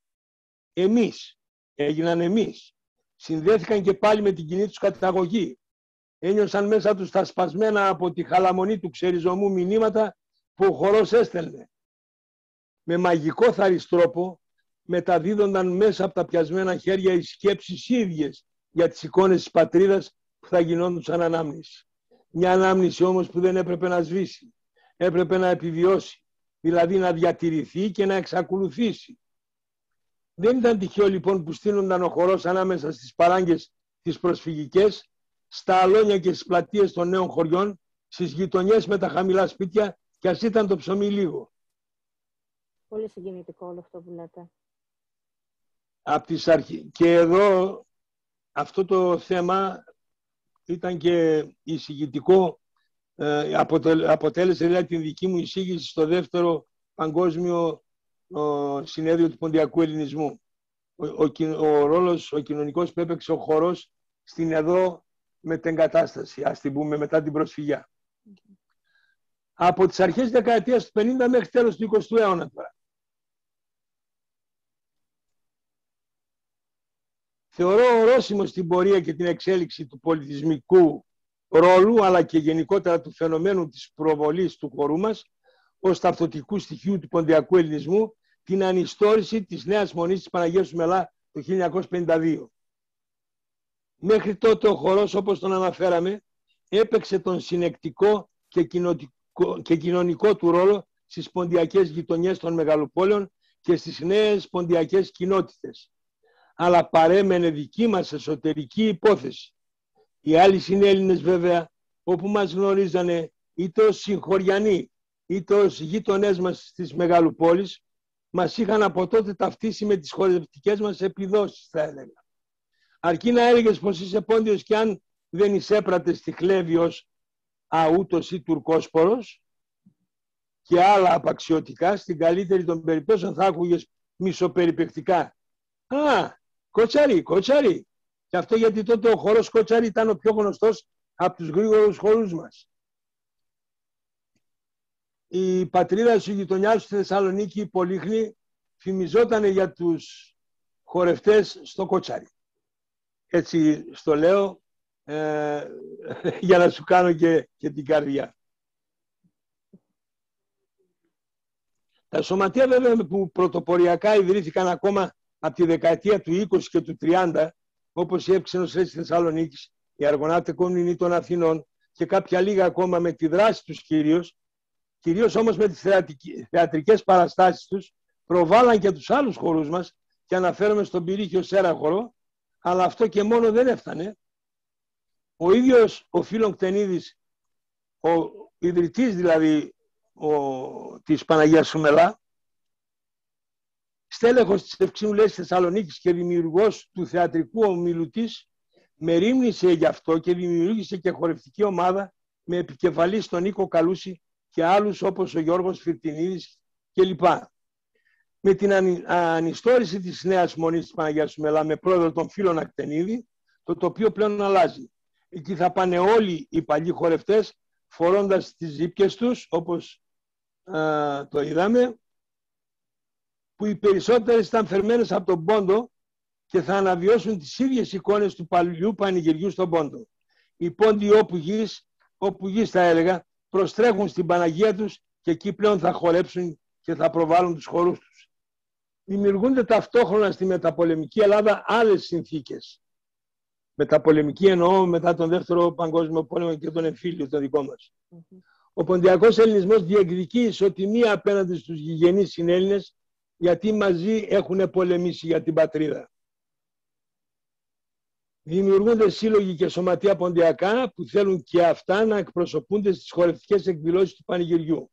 εμείς. Έγιναν εμείς. Συνδέθηκαν και πάλι με την κοινή τους καταγωγή. ένιωσαν μέσα τους τα σπασμένα από τη χαλαμονή του ξεριζωμού μηνύματα που ο χορός έστελνε. Με μαγικό θαρής τρόπο μεταδίδονταν μέσα από τα πιασμένα χέρια οι σκέψεις ίδιες για τις εικόνες της πατρίδας που θα γινόντουσαν ανάμνηση. Μια ανάμνηση όμως που δεν έπρεπε να σβήσει, έπρεπε να επιβιώσει, δηλαδή να διατηρηθεί και να εξακολουθήσει. Δεν ήταν τυχαίο λοιπόν που στείνονταν ο χορός ανάμεσα στις παράγκες τις προσφυγικές, στα αλόνια και στις πλατείες των νέων χωριών, στις γειτονιές με τα χαμηλά σπίτια, κι ας ήταν το ψωμί λίγο. Πολύ συγκινητικό όλο αυτό που λέτε. Από τις αρχ... Και εδώ αυτό το θέμα ήταν και εισηγητικό, ε, αποτελ... αποτέλεσε δηλαδή την δική μου εισήγηση στο δεύτερο παγκόσμιο ο, συνέδριο του Ποντιακού Ελληνισμού. Ο, ο, ο ρόλος, ο κοινωνικός που έπαιξε ο χορός στην εδώ μετεγκατάσταση, ας την πούμε, μετά την προσφυγιά. Okay. Από τις αρχές της δεκαετίας του πενήντα μέχρι τέλος του εικοστού αιώνα τώρα. Θεωρώ ορόσημο στην πορεία και την εξέλιξη του πολιτισμικού ρόλου, αλλά και γενικότερα του φαινομένου της προβολής του χορού μας, ως ταυτοτικού στοιχείου του ποντιακού ελληνισμού, την ανιστόρηση της Νέας Μονής της Παναγίας του Μελά το χίλια εννιακόσια πενήντα δύο. Μέχρι τότε ο χορός, όπως τον αναφέραμε, έπαιξε τον συνεκτικό και, και κοινωνικό του ρόλο στις ποντιακές γειτονιές των μεγαλοπόλεων και στις νέες ποντιακές κοινότητες. Αλλά παρέμενε δική μας εσωτερική υπόθεση. Οι άλλοι συνέλληνες βέβαια, όπου μας γνωρίζανε είτε ως συγχωριανοί, είτε ως γείτονές μας στις μεγαλοπόλεις, μας είχαν από τότε ταυτίσει με τις χορευτικές μας επιδόσεις, θα έλεγα. Αρκεί να έλεγες πως είσαι πόντιος και αν δεν εισέπρατες στη χλέβη ως αούτος ή τουρκόσπορος και άλλα απαξιωτικά, στην καλύτερη των περιπτώσεων θα άκουγες μισοπεριπαικτικά. Α, κοτσάρι, κοτσάρι. Και αυτό γιατί τότε ο χορός κοτσάρι ήταν ο πιο γνωστός από τους γρήγορους χορούς μας. Η πατρίδα σου, η γειτονιά σου στη Θεσσαλονίκη, η Πολύχνη, φημιζόταν για τους χορευτές στο κοτσάρι. Έτσι στο λέω ε, για να σου κάνω και, και την καρδιά. Τα σωματεία βέβαια που πρωτοποριακά ιδρύθηκαν ακόμα από τη δεκαετία του είκοσι και του τριάντα, όπως η Εύξενος Ρέτσης Θεσσαλονίκης, η Αργονάτε Κομνηνή των Αθηνών και κάποια λίγα ακόμα με τη δράση τους κυρίως, κυρίως όμως με τις θεατρικές παραστάσεις τους, προβάλλαν και τους άλλους χορούς μας και αναφέρομαι στον Πυρήχιο Σέρα χορό, αλλά αυτό και μόνο δεν έφτανε. Ο ίδιος ο Φίλων Κτενίδης, ο ιδρυτής δηλαδή ο, της Παναγίας Σουμελά, στέλεχος της Ευξήνου Λέσης Θεσσαλονίκης και δημιουργός του θεατρικού ομίλου της, μερίμνησε γι' αυτό και δημιούργησε και χορευτική ομάδα με επικεφαλής τον Νίκο Καλούση και άλλους όπως ο Γιώργος Φιρτινίδης κλπ. Με την ανιστόρηση της Νέας Μονής της Παναγίας Σουμελά με πρόεδρο τον Φίλων Ακτενίδη, το τοπίο πλέον αλλάζει. Εκεί θα πάνε όλοι οι παλιοί χορευτές φορώντας τις ζύπκες τους, όπως α, το είδαμε, που οι περισσότερες ήταν φερμένες από τον Πόντο και θα αναβιώσουν τις ίδιες εικόνες του παλιού πανηγυριού στον Πόντο. Οι Πόντιοι όπου γης, όπου γης θα έλεγα, προστρέχουν στην Παναγία τους και εκεί πλέον θα χορέψουν και θα προβάλλουν τους χορούς τους. Δημιουργούνται ταυτόχρονα στη μεταπολεμική Ελλάδα άλλες συνθήκες. Μεταπολεμική εννοώ μετά τον Δεύτερο Παγκόσμιο Πόλεμο και τον εμφύλιο το δικό μας. Mm-hmm. Ο ποντιακός ελληνισμός διεκδικεί ισοτιμία απέναντι στους γηγενείς συνέλληνες, γιατί μαζί έχουν πολεμήσει για την πατρίδα. Δημιουργούνται σύλλογοι και σωματεία ποντιακά που θέλουν και αυτά να εκπροσωπούνται στις χορευτικές εκδηλώσεις του πανηγυριού.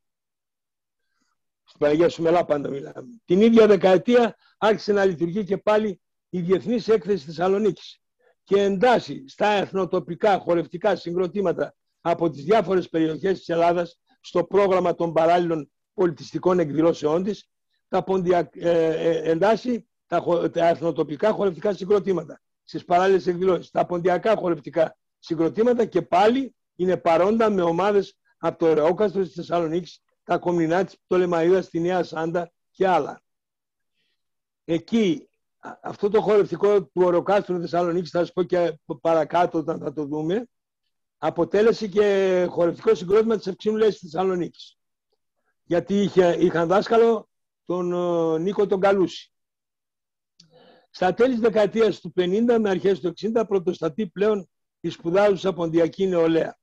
Στην Παναγία Σουμελά πάντα μιλάμε. Την ίδια δεκαετία άρχισε να λειτουργεί και πάλι η Διεθνής Έκθεση Θεσσαλονίκης και εντάσσει στα εθνοτοπικά χορευτικά συγκροτήματα από τις διάφορες περιοχές της Ελλάδας στο πρόγραμμα των παράλληλων πολιτιστικών εκδηλώσεών της, τα ποντια... ε, ε, εντάσσει τα, τα εθνοτοπικά χορευτικά συγκροτήματα στις παράλληλες εκδηλώσεις. Τα ποντιακά χορευτικά συγκροτήματα και πάλι είναι παρόντα με ομάδες από το Ερεόκαστρο της Θεσσαλονίκης, τα Κομνηνά της Πτολεμαΐδας στη Νέα Σάντα και άλλα. Εκεί, αυτό το χορευτικό του Οροκάστρου Θεσσαλονίκης, θα σας πω και παρακάτω όταν θα το δούμε, αποτέλεσε και χορευτικό συγκρότημα της Ευξήνου Λέσχης της Θεσσαλονίκης. Γιατί είχε, είχαν δάσκαλο τον uh, Νίκο τον Καλούση. Στα τέλη της δεκαετίας του πενήντα με αρχές του εξήντα πρωτοστατεί πλέον η σπουδάζουσα ποντιακή νεολαία.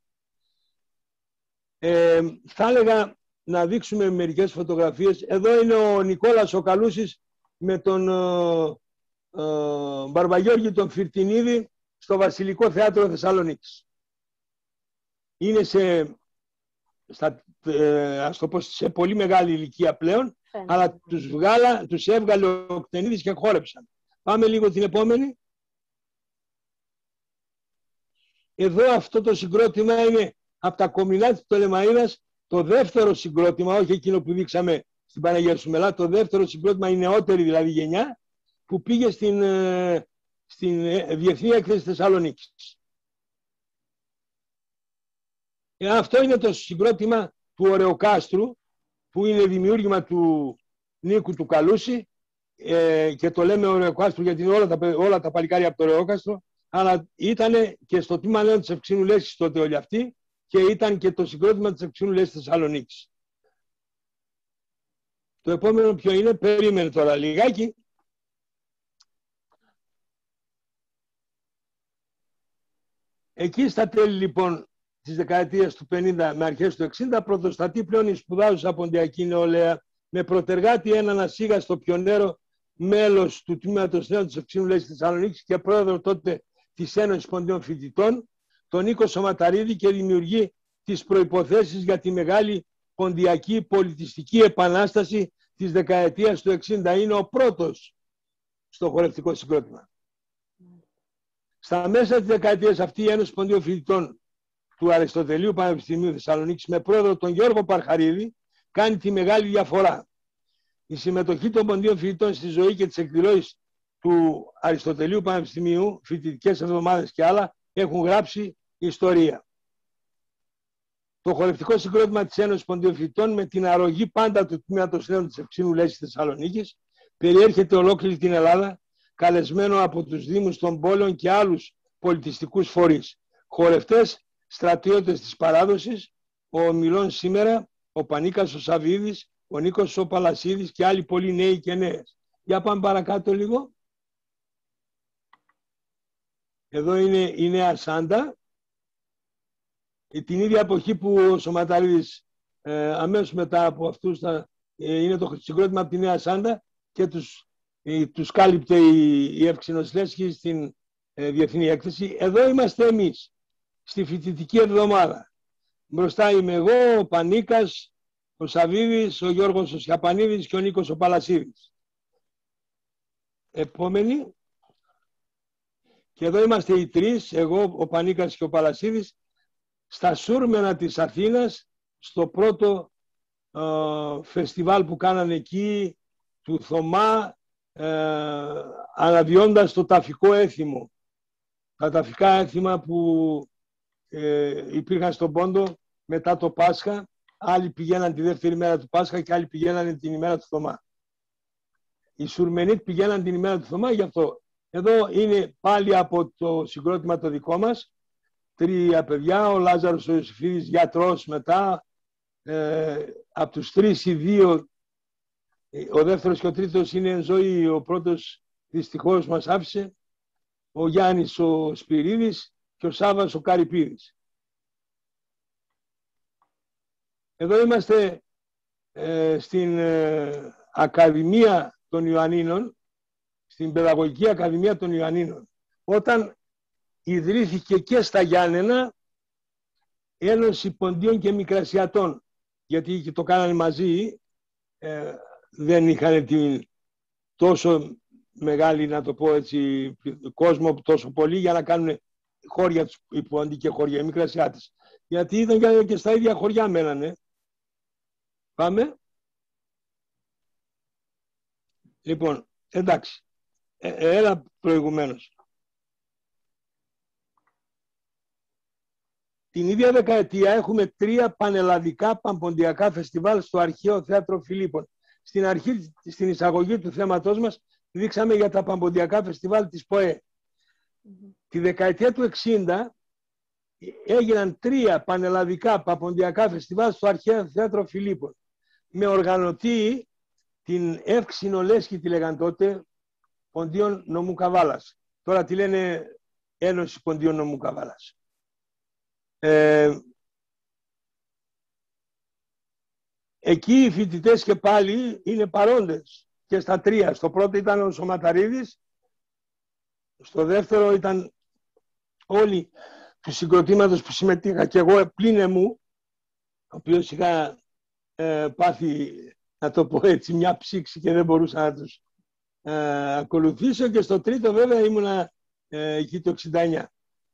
Ε, θα έλεγα να δείξουμε μερικές φωτογραφίες. Εδώ είναι ο Νικόλας ο Καλούσης με τον uh, uh, Μπαρμπαγιώργη τον Φυρτινίδη στο Βασιλικό Θέατρο Θεσσαλονίκης. Είναι σε, στα, ε, ας το πω, σε πολύ μεγάλη ηλικία πλέον, Φαίνεται. αλλά τους, βγάλα, τους έβγαλε ο Κτενίδης και χόρεψαν. Πάμε λίγο την επόμενη. Εδώ αυτό το συγκρότημα είναι από τα Κομινά της Πτολεμαΐδας, το δεύτερο συγκρότημα, όχι εκείνο που δείξαμε στην Παναγία Σουμελά, το δεύτερο συγκρότημα, η νεότερη δηλαδή γενιά, που πήγε στην, στην Διεθνή Έκθεση Θεσσαλονίκης. Ε, αυτό είναι το συγκρότημα του Ωρεοκάστρου, που είναι δημιούργημα του Νίκου του Καλούση, ε, και το λέμε Ωρεοκάστρου γιατί είναι όλα τα, όλα τα παλικάρια από το Ωρεόκαστρο, αλλά ήταν και στο τμήμα νέων της Ευξήνου Λέσχης τότε όλοι αυτοί, και ήταν και το συγκρότημα της Ευξήνου Λέσχης Θεσσαλονίκης. Το επόμενο ποιο είναι, περίμενε τώρα λιγάκι. Εκεί στα τέλη λοιπόν της δεκαετίας του πενήντα με αρχές του εξήντα πρωτοστατεί πλέον η σπουδάζουσα ποντιακή νεολαία με πρωτεργάτη έναν ασίγαστο πιονέρο, μέλος του τμήματος νέων της Ευξήνου Λέσχης Θεσσαλονίκης και πρόεδρο τότε της Ένωσης Ποντιών Φοιτητών, τον Νίκο Σωματαρίδη, και δημιουργεί τις προϋποθέσεις για τη μεγάλη ποντιακή πολιτιστική επανάσταση της δεκαετίας του εξήντα. Είναι ο πρώτος στο χορευτικό συγκρότημα. Στα μέσα της δεκαετίας αυτή η Ένωση Ποντιών Φοιτητών του Αριστοτελείου Πανεπιστημίου Θεσσαλονίκης με πρόεδρο τον Γιώργο Παρχαρίδη κάνει τη μεγάλη διαφορά. Η συμμετοχή των Ποντίων Φοιτητών στη ζωή και τις εκδηλώσεις του Αριστοτελείου Πανεπιστημίου, φοιτητικές εβδομάδες και άλλα, έχουν γράψει ιστορία. Το χορευτικό συγκρότημα της Ένωσης Ποντίων Φοιτητών, με την αρρωγή πάντα του τμήματος νέων της Ευξήνου Λέσχης Θεσσαλονίκης, περιέρχεται ολόκληρη την Ελλάδα, καλεσμένο από τους Δήμους των πόλεων και άλλους πολιτιστικούς φορείς. Χορευτές, στρατιώτες της παράδοσης, ο ομιλών σήμερα, ο Πανίκας ο Σαββίδης, ο Νίκος ο Παλασίδης και άλλοι πολλοί νέοι και νέες. Για πάμε παρακάτω λίγο. Εδώ είναι η Νέα Σάντα. Την ίδια εποχή που ο Σωματαρίδης ε, αμέσως μετά από αυτούς θα, ε, είναι το συγκρότημα από τη Νέα Σάντα και τους, ε, τους κάλυπτε η, η Ευξήνος Λέσχης στην ε, Διεθνή Έκθεση. Εδώ είμαστε εμείς, στη φοιτητική εβδομάδα. Μπροστά είμαι εγώ, ο Πανίκας, ο Σαββίδης, ο Γιώργος ο Σιαπανίδης και ο Νίκος ο Παλασίδης. Επόμενη. Και εδώ είμαστε οι τρεις, εγώ, ο Πανίκας και ο Παλασίδης, στα Σούρμενα της Αθήνας, στο πρώτο ε, φεστιβάλ που κάνανε εκεί, του Θωμά, ε, αναβιώντας το ταφικό έθιμο. Τα ταφικά έθιμα που ε, υπήρχαν στον Πόντο μετά το Πάσχα. Άλλοι πηγαίναν τη δεύτερη μέρα του Πάσχα και άλλοι πηγαίναν την ημέρα του Θωμά. Οι Σουρμενίτ πηγαίναν την ημέρα του Θωμά, γι' αυτό. Εδώ είναι πάλι από το συγκρότημα το δικό μας. Τρία παιδιά, ο Λάζαρος ο Ιωσήφιδης, γιατρός μετά. Ε, από τους τρεις οι δύο, ο δεύτερος και ο τρίτος είναι εν ζωή. Ο πρώτος δυστυχώς μας άφησε. Ο Γιάννης ο Σπυρίδης και ο Σάββας ο Καρυπίδης. Εδώ είμαστε ε, στην ε, Ακαδημία των Ιωαννίνων, στην Παιδαγωγική Ακαδημία των Ιωαννίνων, όταν ιδρύθηκε και στα Γιάννενα Ένωση Ποντίων και Μικρασιατών, γιατί το κάνανε μαζί, ε, δεν είχαν την τόσο μεγάλη, να το πω έτσι, κόσμο τόσο πολύ για να κάνουν χώρια τους οι Πόντιοι και χώρια οι Μικρασιάτες. Γιατί ήταν και στα ίδια χωριά μένανε. Πάμε. Λοιπόν, εντάξει. Ε, έλα προηγουμένως. Την ίδια δεκαετία έχουμε τρία πανελλαδικά παμποντιακά φεστιβάλ στο Αρχαίο Θέατρο Φιλίππων. Στην αρχή, στην εισαγωγή του θέματός μας, δείξαμε για τα παμποντιακά φεστιβάλ της ΠΟΕ. Mm-hmm. Τη δεκαετία του εξήντα έγιναν τρία πανελλαδικά παποντιακά φεστιβάλ στο Αρχαίο Θέατρο Φιλίππων, με οργανωτή την Εύξηνο Λέσχη, τη λέγαν τότε, Ποντίων Νομού Καβάλας. Τώρα τη λένε Ένωση Ποντίων Νομού Καβάλας. Ε, εκεί οι φοιτητές και πάλι είναι παρόντες και στα τρία. Στο πρώτο ήταν ο Σωματαρίδης, στο δεύτερο ήταν όλοι του συγκροτήματος που συμμετείχα και εγώ πλην εμού, ο οποίος είχα ε, πάθει, να το πω έτσι, μια ψήξη και δεν μπορούσα να τους ε, ακολουθήσω, και στο τρίτο βέβαια ήμουνα ε, εκεί το εξήντα εννιά.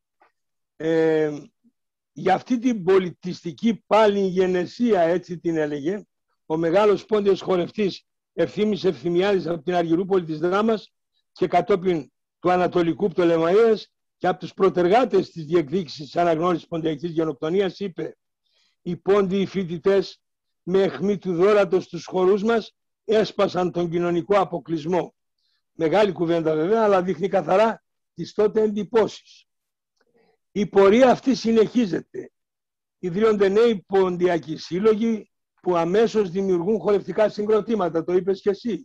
Ε, για αυτή την πολιτιστική πάλι γενεσία, έτσι την έλεγε, ο μεγάλος πόντιος χορευτής Ευθύμης Ευθυμιάδης από την Αργυρούπολη της Δράμας και κατόπιν του Ανατολικού Πτολεμαΐας και από τους προτεργάτες της διεκδίκησης της αναγνώρισης ποντιακής γενοκτονίας είπε: «Οι πόντιοι φοιτητές με αιχμή του δώρατος στους χορούς μας έσπασαν τον κοινωνικό αποκλεισμό». Μεγάλη κουβέντα βέβαια, αλλά δείχνει καθαρά τις τότε εντυπώσεις. Η πορεία αυτή συνεχίζεται. Ιδρύονται νέοι ποντιακοί σύλλογοι που αμέσως δημιουργούν χορευτικά συγκροτήματα, το είπες και εσύ.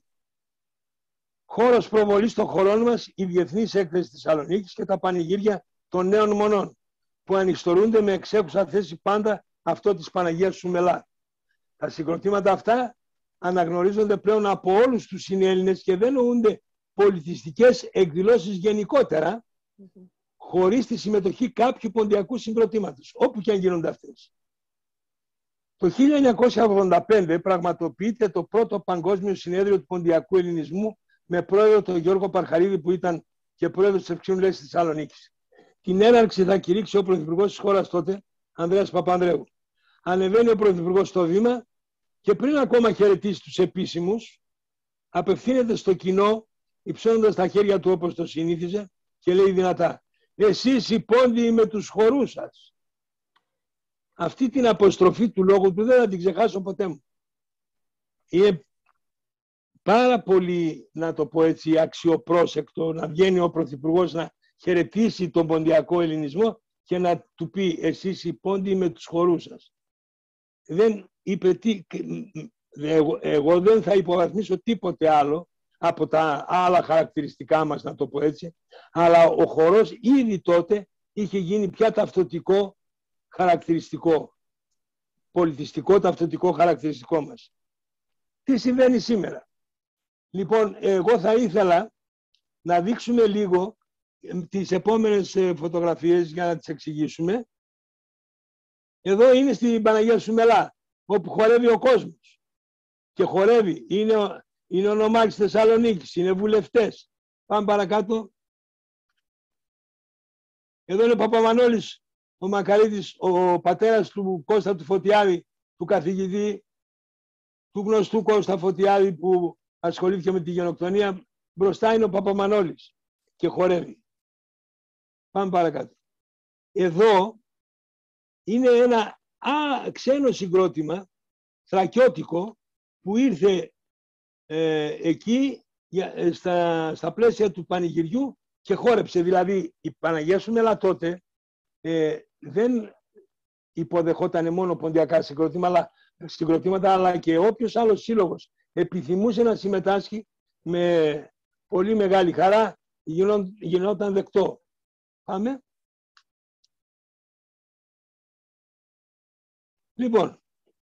Χώρος προβολής των χωρών μας, η Διεθνής Έκθεση της Θεσσαλονίκης και τα πανηγύρια των νέων μονών, που ανιστορούνται με εξέχουσα θέση πάντα αυτό της Παναγίας Σουμελά. Τα συγκροτήματα αυτά αναγνωρίζονται πλέον από όλους τους συνέλληνες και δεν νοούνται πολιτιστικές εκδηλώσεις γενικότερα, mm-hmm. χωρίς τη συμμετοχή κάποιου ποντιακού συγκροτήματος, όπου και αν γίνονται αυτές. Το χίλια εννιακόσια ογδόντα πέντε πραγματοποιείται το πρώτο Παγκόσμιο Συνέδριο του Ποντιακού Ελληνισμού με πρόεδρο τον Γιώργο Παρχαρίδη, που ήταν και πρόεδρος της Ευξήνου Λέσχης της Θεσσαλονίκης. Την έναρξη θα κηρύξει ο πρωθυπουργός της χώρας τότε, Ανδρέας Παπανδρέου. Ανεβαίνει ο πρωθυπουργός στο βήμα και πριν ακόμα χαιρετήσει τους επίσημους, απευθύνεται στο κοινό, υψώνοντας τα χέρια του όπως το συνήθιζε, και λέει δυνατά: «Εσείς οι πόντιοι με τους χορούς σας». Αυτή την αποστροφή του λόγου του δεν θα την ξεχάσω ποτέ μου. Είναι πάρα πολύ, να το πω έτσι, αξιοπρόσεκτο να βγαίνει ο πρωθυπουργός να χαιρετήσει τον ποντιακό ελληνισμό και να του πει: «Εσείς οι πόντιοι με τους χορούς σας». Δεν είπε τι, εγώ, εγώ δεν θα υποβαθμίσω τίποτε άλλο από τα άλλα χαρακτηριστικά μας, να το πω έτσι, αλλά ο χορός ήδη τότε είχε γίνει πια ταυτοτικό χαρακτηριστικό, πολιτιστικό ταυτοτικό χαρακτηριστικό μας. Τι συμβαίνει σήμερα? Λοιπόν, εγώ θα ήθελα να δείξουμε λίγο τις επόμενες φωτογραφίες για να τις εξηγήσουμε. Εδώ είναι στην Παναγία Σουμελά, όπου χορεύει ο κόσμος. Και χορεύει, είναι, είναι ονομάκης Θεσσαλονίκης, είναι βουλευτές. Πάμε παρακάτω. Εδώ είναι ο Παπαμανόλης, ο Μακαρίτης, ο πατέρας του Κώστα του Φωτιάδη, του καθηγητή, του γνωστού Κώστα Φωτιάδη που ασχολήθηκε με τη γενοκτονία. Μπροστά είναι ο Παπαμανόλης και χορεύει. Πάμε παρακάτω. Εδώ είναι ένα α, ξένο συγκρότημα, θρακιώτικο, που ήρθε ε, εκεί για, στα, στα πλαίσια του πανηγυριού και χόρεψε. Δηλαδή η Παναγία Σουμελά τότε ε, δεν υποδεχόταν μόνο ποντιακά συγκροτήματα, αλλά, συγκροτήματα, αλλά και όποιος άλλος σύλλογος επιθυμούσε να συμμετάσχει, με πολύ μεγάλη χαρά γινό, γινόταν δεκτό. Πάμε. Λοιπόν,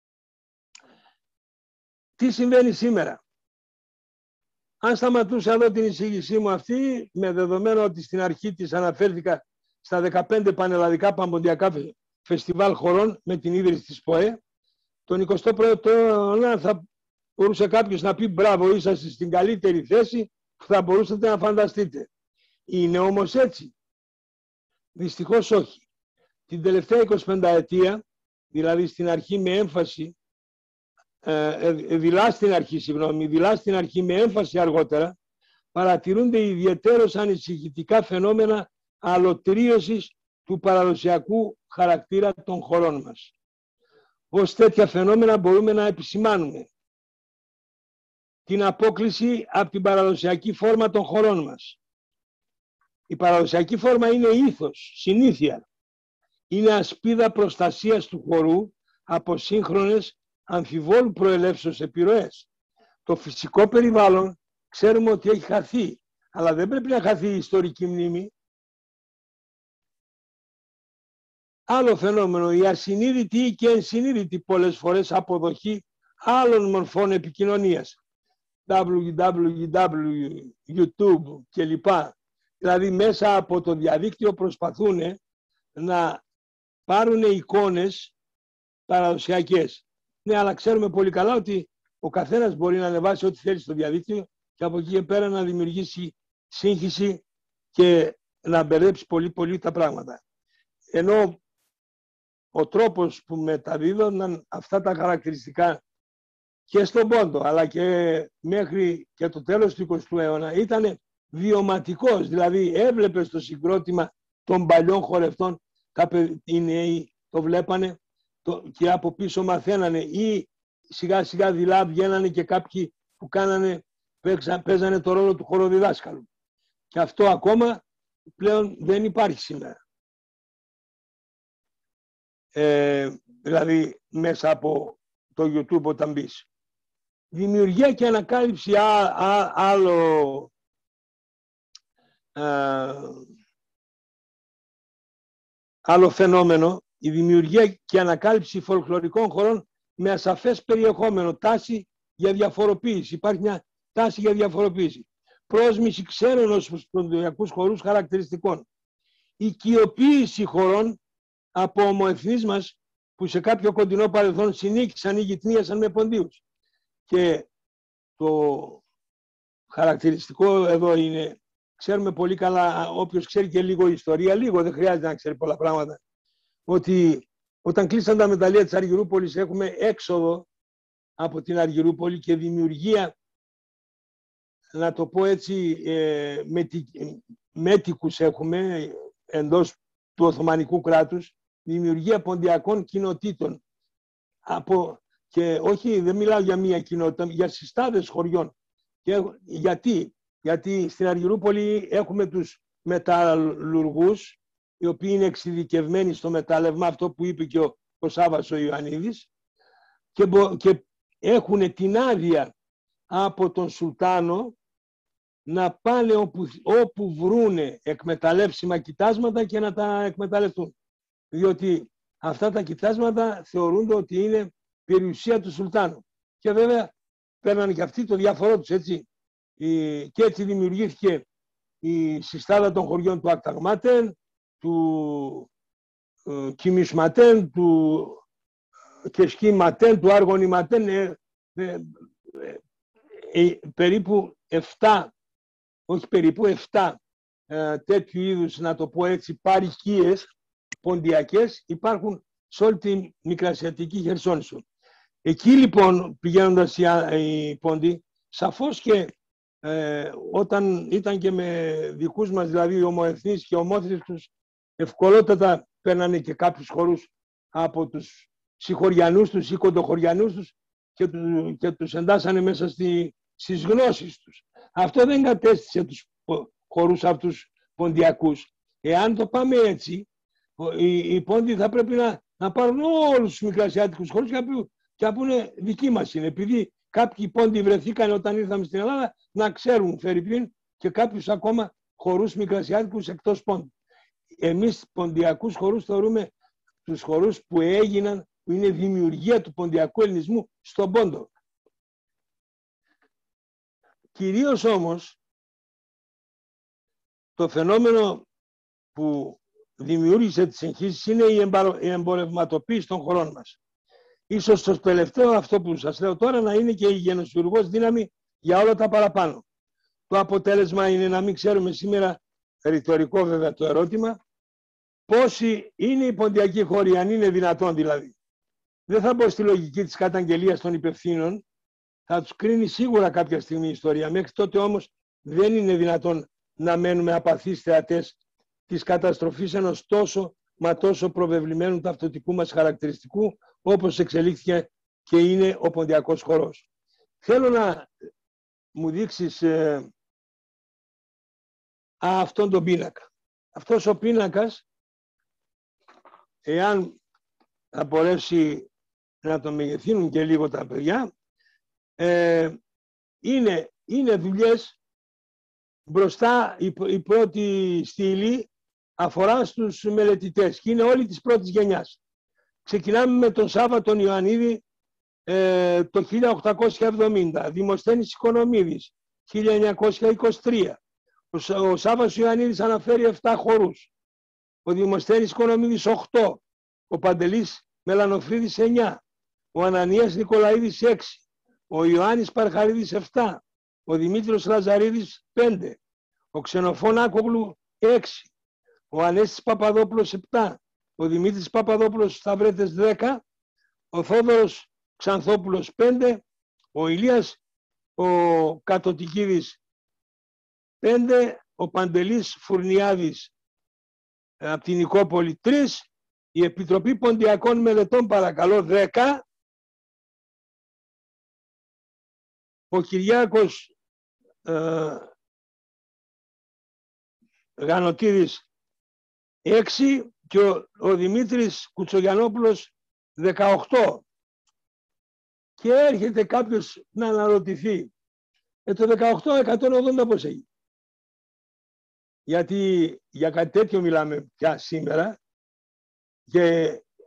τι συμβαίνει σήμερα? Αν σταματούσα εδώ την εισήγησή μου αυτή, με δεδομένο ότι στην αρχή της αναφέρθηκα στα δεκαπέντε πανελλαδικά παμποντιακά φεστιβάλ χωρών με την ίδρυση της ΠΟΕ, τον εικοστό πρώτο αιώνα θα μπορούσε κάποιος να πει μπράβο, είσαστε στην καλύτερη θέση που θα μπορούσατε να φανταστείτε. Είναι όμως έτσι? Δυστυχώς όχι. Την τελευταία εικοσιπενταετία, δηλαδή στην αρχή με έμφαση, ε, ε, δειλά στην αρχή, συγγνώμη, δειλά στην αρχή με έμφαση αργότερα, παρατηρούνται ιδιαιτέρως ανησυχητικά φαινόμενα αλωτρίωσης του παραδοσιακού χαρακτήρα των χωρών μας. Ως τέτοια φαινόμενα μπορούμε να επισημάνουμε την απόκλιση από την παραδοσιακή φόρμα των χωρών μας. Η παραδοσιακή φόρμα είναι ήθος, συνήθεια. είναι ασπίδα προστασίας του χορού από σύγχρονες αμφιβόλου προελεύσεως επιρροές. Το φυσικό περιβάλλον ξέρουμε ότι έχει χαθεί, αλλά δεν πρέπει να χαθεί η ιστορική μνήμη. Άλλο φαινόμενο, η ασυνείδητη ή και ενσυνείδητη πολλές φορές αποδοχή άλλων μορφών επικοινωνίας. double-u double-u double-u, YouTube κλπ. Δηλαδή μέσα από το διαδίκτυο προσπαθούν να πάρουν εικόνες παραδοσιακές. Ναι, αλλά ξέρουμε πολύ καλά ότι ο καθένας μπορεί να ανεβάσει ό,τι θέλει στο διαδίκτυο και από εκεί και πέρα να δημιουργήσει σύγχυση και να μπερδέψει πολύ πολύ τα πράγματα. Ενώ ο τρόπος που μεταδίδονταν αυτά τα χαρακτηριστικά και στον Πόντο, αλλά και μέχρι και το τέλος του εικοστού αιώνα, ήταν βιωματικός. Δηλαδή έβλεπες το συγκρότημα των παλιών χορευτών, οι νέοι το βλέπανε το, και από πίσω μαθαίνανε, ή σιγά σιγά δειλά βγαίνανε και κάποιοι που κάνανε, παίζανε το ρόλο του χοροδιδάσκαλου. Και αυτό ακόμα πλέον δεν υπάρχει σήμερα. Ε, δηλαδή μέσα από το YouTube όταν μπεις. Δημιουργία και ανακάλυψη α, α, άλλο α, άλλο φαινόμενο, η δημιουργία και ανακάλυψη φολκλωρικών χωρών με ασαφές περιεχόμενο, τάση για διαφοροποίηση. Υπάρχει μια τάση για διαφοροποίηση. Πρόσμηση ξένων ως ποντιακούς χορούς χαρακτηριστικών. Οικειοποίηση χωρών από ομοεθνείς μας που σε κάποιο κοντινό παρελθόν συνήκησαν ή γυτνίασαν με ποντίους. Και το χαρακτηριστικό εδώ είναι, ξέρουμε πολύ καλά, όποιος ξέρει και λίγο ιστορία, λίγο, δεν χρειάζεται να ξέρει πολλά πράγματα, ότι όταν κλείσαν τα μεταλλεία της Αργυρούπολης έχουμε έξοδο από την Αργυρούπολη και δημιουργία, να το πω έτσι, ε, μετι, μέτικους έχουμε εντός του Οθωμανικού κράτους, δημιουργία ποντιακών κοινοτήτων. Από, και όχι, δεν μιλάω για μία κοινότητα, για συστάδες χωριών. Και, γιατί, γιατί στην Αργυρούπολη έχουμε τους μεταλλουργούς, οι οποίοι είναι εξειδικευμένοι στο μετάλλευμα, αυτό που είπε και ο, ο Σάββας ο Ιωαννίδης, και, και έχουν την άδεια από τον Σουλτάνο να πάνε όπου, όπου βρούνε εκμεταλλεύσιμα κοιτάσματα και να τα εκμεταλλευτούν. Διότι αυτά τα κοιτάσματα θεωρούνται ότι είναι περιουσία του Σουλτάνου. Και βέβαια παίρνανε και αυτοί το διαφορό τους, έτσι. Και έτσι δημιουργήθηκε η συστάδα των χωριών του Ακταγμάτεν, του Κιμισματέν, του Κεσκίματέν, του Άργονιματέν, ε, ε, ε, ε, περίπου εφτά, όχι περίπου εφτά ε, τέτοιου είδους, να το πω έτσι, παροικίες ποντιακές υπάρχουν σε όλη τη Μικρασιατική Χερσόνησο. Εκεί λοιπόν πηγαίνοντας οι, οι πόντοι, σαφώς και ε, όταν ήταν και με δικούς μας, δηλαδή οι ομοεθνείς και ομόθρηστους, ευκολότατα παίρνανε και κάποιους χορούς από τους συγχωριανούς τους ή κοντοχωριανούς τους και, του, και τους εντάσσανε μέσα στη, στις γνώσεις τους. Αυτό δεν κατέστησε τους χορούς αυτούς ποντιακούς. Εάν το πάμε έτσι, οι, οι πόντοι θα πρέπει να, να πάρουν όλους τους μικρασιάτικους χορούς και να, και να πούνε δικοί μας είναι. Επειδή κάποιοι πόντοι βρεθήκαν όταν ήρθαμε στην Ελλάδα να ξέρουν φερειπίν και κάποιους ακόμα χορούς μικρασιάτικους εκτός πόντου. Εμείς ποντιακούς χορούς θεωρούμε τους χορούς που έγιναν, που είναι δημιουργία του ποντιακού ελληνισμού στον Πόντο. Κυρίως όμως το φαινόμενο που δημιούργησε τις εγχύσεις είναι η εμπορευματοποίηση των χωρών μας. Ίσως το τελευταίο αυτό που σας λέω τώρα να είναι και η γενοσιουργός δύναμη για όλα τα παραπάνω. Το αποτέλεσμα είναι να μην ξέρουμε σήμερα, ρητορικό βέβαια το ερώτημα, πόσοι είναι οι ποντιακοί χώροι, αν είναι δυνατόν δηλαδή. Δεν θα μπω στη λογική της καταγγελίας των υπευθύνων, θα τους κρίνει σίγουρα κάποια στιγμή η ιστορία. Μέχρι τότε όμως δεν είναι δυνατόν να μένουμε απαθείς θεατές της καταστροφής ενός τόσο μα τόσο προβεβλημένου ταυτοτικού μας χαρακτηριστικού, όπως εξελίχθηκε και είναι ο ποντιακός χορός. Θέλω να μου δείξεις ε, αυτόν τον πίνακα. Αυτός ο πίνακας εάν θα μπορέσει να το μεγεθύνουν και λίγο τα παιδιά, ε, είναι, είναι δουλειές. Μπροστά η, η πρώτη στήλη αφορά στους μελετητές και είναι όλοι της πρώτης γενιάς. Ξεκινάμε με τον Σάββα τον Ιωαννίδη ε, το χίλια οκτακόσια εβδομήντα, Δημοσθένης Οικονομίδης χίλια εννιακόσια είκοσι τρία. Ο, ο Σάββας Ιωαννίδης αναφέρει επτά χορούς, ο Δημοσθένης Οικονομίδης οκτώ, ο Παντελής Μελανοφρίδης εννιά, ο Ανανίας Νικολαίδης έξι, ο Ιωάννης Παρχαρίδης επτά, ο Δημήτριος Λαζαρίδης πέντε, ο Ξενοφών Άκογλου έξι, ο Ανέστης Παπαδόπουλος επτά, ο Δημήτρης Παπαδόπουλος Σταυρέτες δέκα, ο Θόδωρος Ξανθόπουλος πέντε, ο Ηλίας ο Κατοτικίδης πέντε, ο Παντελής Φουρνιάδης από την Νικόπολη τρία, η Επιτροπή Ποντιακών Μελετών παρακαλώ δέκα, ο Κυριάκος ε, Γανωτίδης έξι και ο, ο Δημήτρης Κουτσογιαννόπουλος δεκαοκτώ. Και έρχεται κάποιος να αναρωτηθεί, ε, το δεκαοκτώ εκατόν ογδόντα πώς έγινε. Γιατί για κάτι τέτοιο μιλάμε πια σήμερα και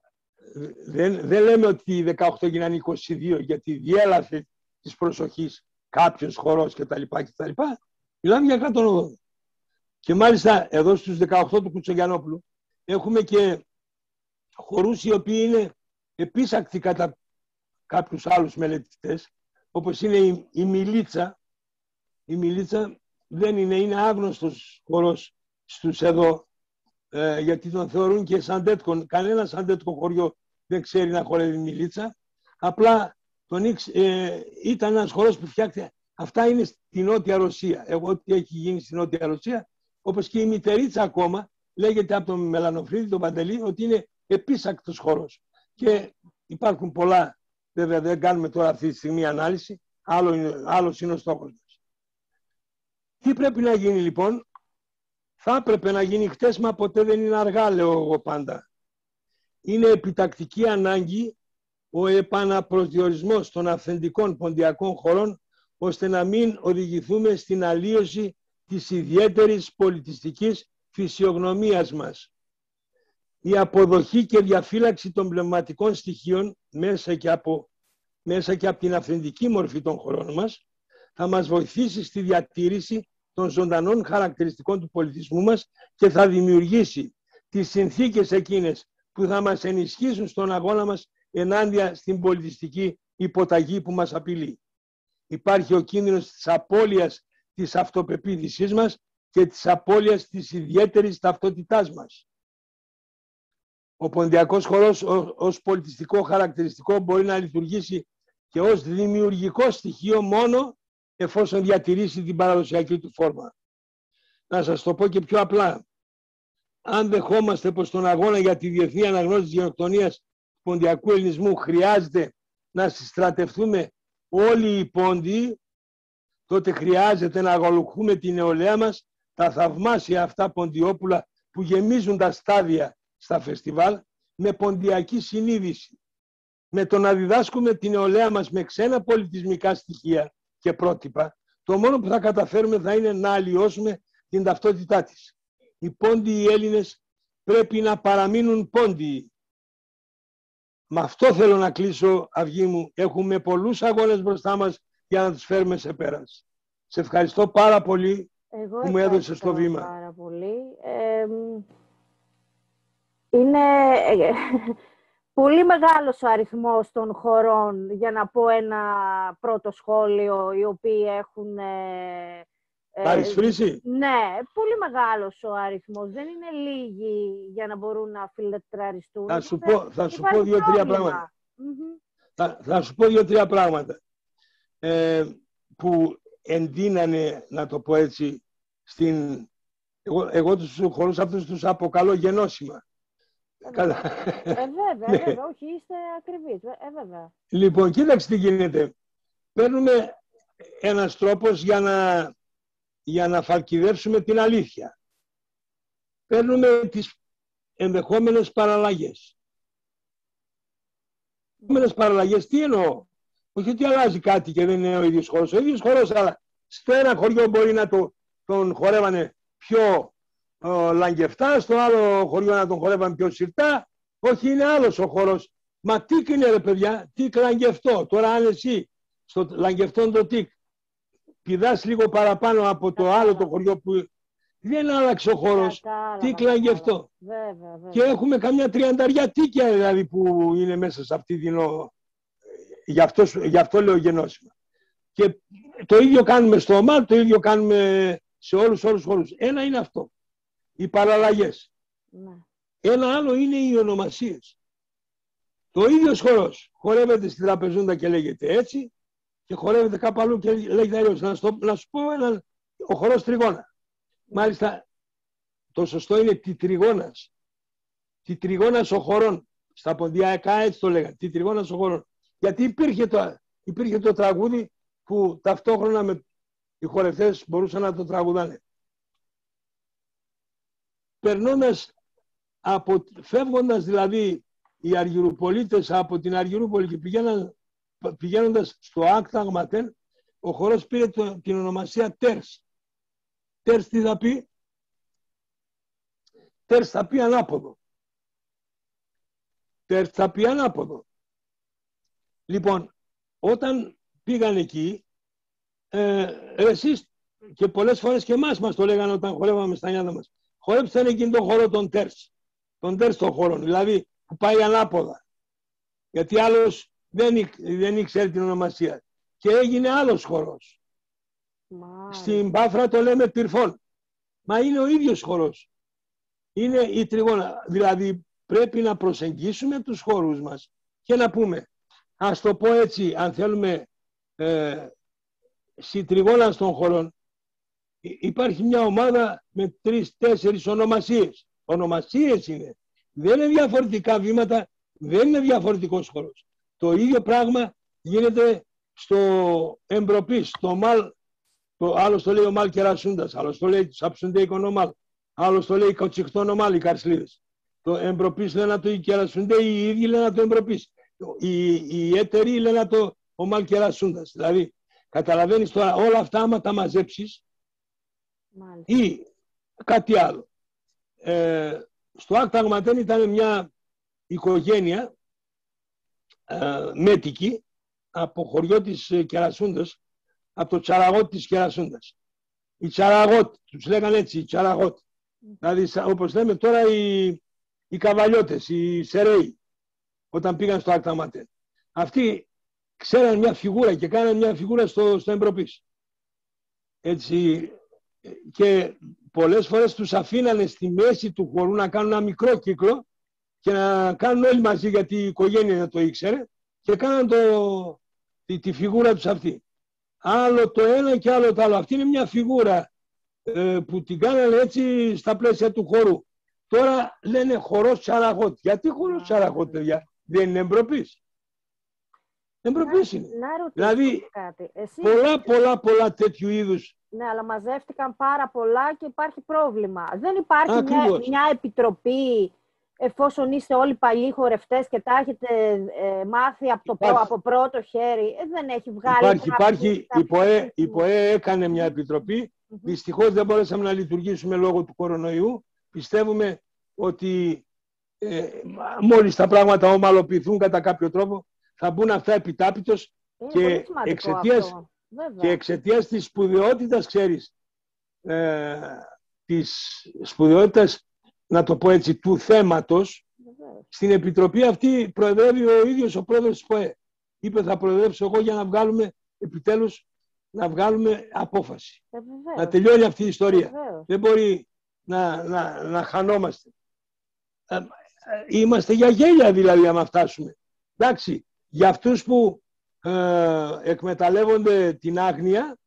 δεν, δεν λέμε ότι δεκαοκτώ γίναν είκοσι δύο γιατί διέλαθε της προσοχής κάποιος χορός κτλ. κτλ. Μιλάμε για εκατόν ογδόντα. Και μάλιστα εδώ στους δεκαοκτώ του Κουτσογιαννόπουλου έχουμε και χορούς οι οποίοι είναι επίσακτοι κατά κάποιους άλλους μελετητές, όπως είναι η, η Μιλίτσα. Η Μιλίτσα δεν είναι, είναι άγνωστος χορός στους εδώ, ε, γιατί τον θεωρούν και σαντέτκο. Κανένα σαντέτκο χωριό δεν ξέρει να χορεύει Μιλίτσα. Απλά τον, ε, ήταν ένας χορός που φτιάχτηκε. Αυτά είναι στη Νότια Ρωσία. Εγώ ό,τι έχει γίνει στη Νότια Ρωσία, όπως και η Μητερίτσα ακόμα, λέγεται από τον Μελανοφρίδη, τον Παντελή, ότι είναι επίσακτος χορός. Και υπάρχουν πολλά, βέβαια δεν κάνουμε τώρα αυτή τη στιγμή ανάλυση, άλλο είναι, άλλος είναι ο στόχος μας. Τι πρέπει να γίνει λοιπόν? Θα έπρεπε να γίνει χτες, μα ποτέ δεν είναι αργά, λέω εγώ πάντα. Είναι επιτακτική ανάγκη ο επαναπροσδιορισμός των αυθεντικών ποντιακών χωρών, ώστε να μην οδηγηθούμε στην αλλίωση της ιδιαίτερης πολιτιστικής φυσιογνωμίας μας. Η αποδοχή και διαφύλαξη των πνευματικών στοιχείων μέσα και από, μέσα και από την αυθεντική μορφή των χωρών μας θα μας βοηθήσει στη διατήρηση των ζωντανών χαρακτηριστικών του πολιτισμού μας και θα δημιουργήσει τις συνθήκες εκείνες που θα μας ενισχύσουν στον αγώνα μας ενάντια στην πολιτιστική υποταγή που μας απειλεί. Υπάρχει ο κίνδυνος της απώλειας της αυτοπεποίθησής μας και της απώλειας της ιδιαίτερης ταυτότητάς μας. Ο ποντιακός χορός ως πολιτιστικό χαρακτηριστικό μπορεί να λειτουργήσει και ως δημιουργικό στοιχείο μόνο εφόσον διατηρήσει την παραδοσιακή του φόρμα. Να σας το πω και πιο απλά. Αν δεχόμαστε πως στον αγώνα για τη διεθνή αναγνώριση της γενοκτονίας του ποντιακού ελληνισμού χρειάζεται να συστρατευτούμε όλοι οι πόντιοι, τότε χρειάζεται να αγαλουχούμε την νεολαία μας, τα θαυμάσια αυτά ποντιόπουλα που γεμίζουν τα στάδια στα φεστιβάλ με ποντιακή συνείδηση. Με το να διδάσκουμε την νεολαία μας με ξένα πολιτισμικά στοιχεία και πρότυπα, το μόνο που θα καταφέρουμε θα είναι να αλλοιώσουμε την ταυτότητά της. Οι πόντιοι Έλληνες πρέπει να παραμείνουν πόντιοι. Με αυτό θέλω να κλείσω, Αυγή μου. Έχουμε πολλούς αγώνες μπροστά μας για να τους φέρουμε σε πέρας. Σε ευχαριστώ πάρα πολύ. Εγώ που μου έδωσες το βήμα. Πάρα πολύ. Ε, είναι ε, πολύ μεγάλος ο αριθμός των χωρών, για να πω ένα πρώτο σχόλιο, οι οποίοι έχουν... Ε, Παρισφρήσει. Ναι, πολύ μεγάλος ο αριθμός. Δεν είναι λίγοι για να μπορούν να φιλετραριστούν. Θα σου πω, θα σου πω δύο-τρία πράγματα. Mm-hmm. Θα, θα σου πω δύο-τρία πράγματα ε, που εντείνανε, να το πω έτσι, στην... Εγώ, εγώ τους χορούς αυτούς τους αποκαλώ γενώσιμα. Ε, βέβαια, ε, βέβαια, βέβαια, όχι, είστε ακριβείς, ε, βέβαια. Λοιπόν, κοίταξε τι γίνεται. Παίρνουμε ένας τρόπος για να, για να φαλκιδεύσουμε την αλήθεια. Παίρνουμε τις ενδεχόμενες παραλλαγές. Ενδεχόμενες παραλλαγές, τι εννοώ? Όχι ότι αλλάζει κάτι και δεν είναι ο ίδιος χώρος. Ο ίδιος χώρος, αλλά στο ένα χωριό μπορεί να το, τον χορεύανε πιο ο, λαγγευτά, στο άλλο χωριό να τον χορεύανε πιο σιρτά. Όχι, είναι άλλος ο χώρος. Μα τίκ είναι, ρε παιδιά, τίκ λαγγευτό. Τώρα αν εσύ στο λαγγευτόν το τίκ πηδάς λίγο παραπάνω από το άλλο το χωριό που δεν άλλαξε ο χώρος, τίκ λαγγευτό. Και έχουμε καμιά τριανταριά τίκια δηλαδή που είναι μέσα σε αυτή την... Γι' αυτό, γι' αυτό λέω γενώσιμα. Και το ίδιο κάνουμε στο ΟΜΑΛ, το ίδιο κάνουμε σε όλους όλους τους χώρους. Ένα είναι αυτό, οι παραλλαγές. Ναι. Ένα άλλο είναι οι ονομασίες. Το ίδιος χώρος χορεύεται στην Τραπεζούντα και λέγεται έτσι και χορεύεται κάπου αλλού και λέγεται αλλιώς. Να, να σου πω έναν, ο χορός τριγώνα. Μάλιστα, το σωστό είναι τη τριγώνας. Τη τριγώνας ο χορών. Στα ποντιακά έτσι το λέγανε. Τη τριγώνας ο χορών. Γιατί υπήρχε το, υπήρχε το τραγούδι που ταυτόχρονα με οι χορευτές μπορούσαν να το τραγουδάνε. Περνώντας, από, φεύγοντας δηλαδή οι Αργυρουπολίτες από την Αργυρούπολη και πηγαίναν, πηγαίνοντας στο Άκταγματεν, ο χορός πήρε το, την ονομασία Τέρς. Τέρς τι θα πει? Τέρς θα πει ανάποδο. Τέρς θα πει ανάποδο. Λοιπόν, όταν πήγαν εκεί, ε, εσείς και πολλές φορές και εμάς μας το λέγανε όταν χορεύαμε στα νιάτα μας. Χορέψαν εκείνη τον χώρο των Τέρς. Τον Τέρς των χώρων, δηλαδή που πάει ανάποδα. Γιατί άλλος δεν, δεν ήξερε την ονομασία. Και έγινε άλλος χορός. Μάλιστα. Στην Πάφρα το λέμε Τυρφών. Μα είναι ο ίδιος χορός. Είναι η τριγώνα. Δηλαδή πρέπει να προσεγγίσουμε τους χώρους μας και να πούμε, ας το πω έτσι, αν θέλουμε ε, στη τριγώνα των χωρών υπάρχει μια ομάδα με τρεις-τέσσερις ονομασίες. Ονομασίες είναι. Δεν είναι διαφορετικά βήματα, δεν είναι διαφορετικός χώρος. Το ίδιο πράγμα γίνεται στο Εμπροπής, στο Μαλ, το άλλος το λέει ο Μαλ Κερασούντας, άλλος το λέει Σαψουντέικον Ομάλ, άλλος το λέει Κοτσιχτόν Ομάλ, οι Καρσλίδες. Το Εμπροπής λένε το οι Κερασούνται, οι ίδιοι λένε το Εμπροπής. Οι, οι έτεροι λένε το ο Μαλ Κερασούντας. Δηλαδή, καταλαβαίνεις τώρα όλα αυτά άμα τα μαζέψεις ή κάτι άλλο. Ε, στο Άκταγματεν ήταν μια οικογένεια ε, μέτικη από χωριό της Κερασούντας, από το Τσαραγότ της Κερασούντας. Οι Τσαραγότ, τους λέγανε έτσι, οι Τσαραγότ. Δηλαδή, όπως λέμε τώρα οι, οι Καβαλιώτες, οι Σεραίοι, όταν πήγαν στο Άκταγματεν. Αυτοί ξέραν μια φιγούρα και κάναν μια φιγούρα στο, στο Εμπροπής. Έτσι, και πολλές φορές τους αφήνανε στη μέση του χορού να κάνουν ένα μικρό κύκλο και να κάνουν όλοι μαζί, γιατί η οικογένεια δεν το ήξερε, και κάναν το, τη, τη φιγούρα τους αυτή. Άλλο το ένα και άλλο το άλλο. Αυτή είναι μια φιγούρα ε, που την κάνανε έτσι στα πλαίσια του χορού. Τώρα λένε χορός Τσαραγότ. Γιατί χορός Τσαραγότ, παιδιά? Δεν είναι Εμπροπής. Εμπροπής είναι. Να δηλαδή, κάτι. Εσύ... πολλά, πολλά, πολλά τέτοιου είδους. Ναι, αλλά μαζεύτηκαν πάρα πολλά και υπάρχει πρόβλημα. Δεν υπάρχει μια, μια επιτροπή, εφόσον είστε όλοι παλιοί χορευτές και τα έχετε ε, μάθει από, το προ, από πρώτο χέρι, ε, δεν έχει βγάλει... Υπάρχει, υπάρχει. Η ΠΟΕ, η ΠΟΕ έκανε μια επιτροπή. Mm-hmm. Δυστυχώς δεν μπορέσαμε να λειτουργήσουμε λόγω του κορονοϊού. Πιστεύουμε ότι ε, μόλις τα πράγματα ομαλοποιηθούν κατά κάποιο τρόπο, θα μπουν αυτά επιτάπητος και εξαιτίας, και εξαιτίας της σπουδαιότητας, ξέρεις, ε, της σπουδαιότητας, να το πω έτσι, του θέματος, Βεβαίως. Στην επιτροπή αυτή προεδρεύει ο ίδιος ο πρόεδρος της ΠΟΕ. Είπε θα προεδρεύσω εγώ για να βγάλουμε, επιτέλους, να βγάλουμε απόφαση. Ε, να τελειώνει αυτή η ιστορία. Βεβαίως. Δεν μπορεί να, να, να χανόμαστε. Ε, είμαστε για γέλια δηλαδή άμα φτάσουμε. Εντάξει, για αυτούς που ε, εκμεταλλεύονται την άγνοια,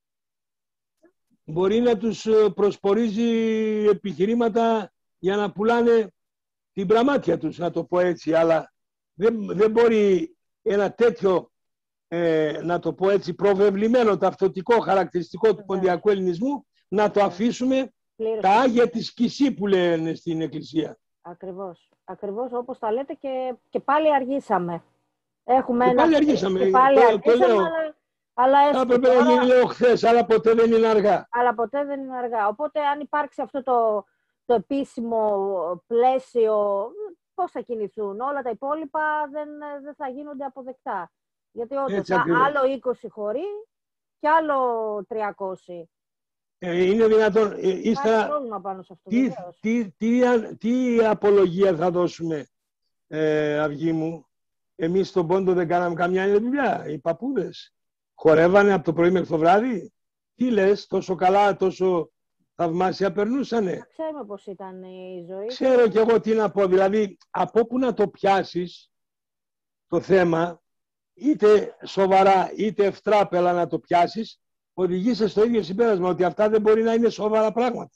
μπορεί να τους προσπορίζει επιχειρήματα για να πουλάνε την πραμάτια τους, να το πω έτσι, αλλά δεν, δεν μπορεί ένα τέτοιο, ε, να το πω έτσι, προβεβλημένο ταυτοτικό χαρακτηριστικό του ποντιακού ελληνισμού να το αφήσουμε τα άγια της Κισή που λένε στην Εκκλησία. Ακριβώς. Ακριβώς όπως τα λέτε και, και πάλι αργήσαμε. Έχουμε και ένα... πάλι αργήσαμε. Και πάλι το, αργήσαμε, το λέω. αλλά, αλλά έστω Έπρεπε τώρα... να γίνει λέω χθες, αλλά ποτέ δεν είναι αργά. Αλλά ποτέ δεν είναι αργά. Οπότε αν υπάρξει αυτό το, το επίσημο πλαίσιο, πώς θα κινηθούν. Όλα τα υπόλοιπα δεν, δεν θα γίνονται αποδεκτά. Γιατί όντως άλλο είκοσι χωρί και άλλο τριακόσια. Ε, είναι δυνατόν. Ε, ύστερα, πρόβλημα πάνω σε αυτό, τι, τι, τι, τι απολογία θα δώσουμε, ε, Αυγή μου. Εμείς στον Πόντο δεν κάναμε καμιά δουλειά. Οι παππούδες χορεύανε από το πρωί μέχρι το βράδυ. Τι λες, τόσο καλά, τόσο θαυμάσια περνούσανε. Ξέρουμε πώς ήταν η ζωή. Ξέρω κι εγώ τι να πω. Δηλαδή, από που να το πιάσεις το θέμα, είτε σοβαρά είτε ευτράπελα να το πιάσεις, οδηγείσαι στο ίδιο συμπέρασμα, ότι αυτά δεν μπορεί να είναι σοβαρά πράγματα.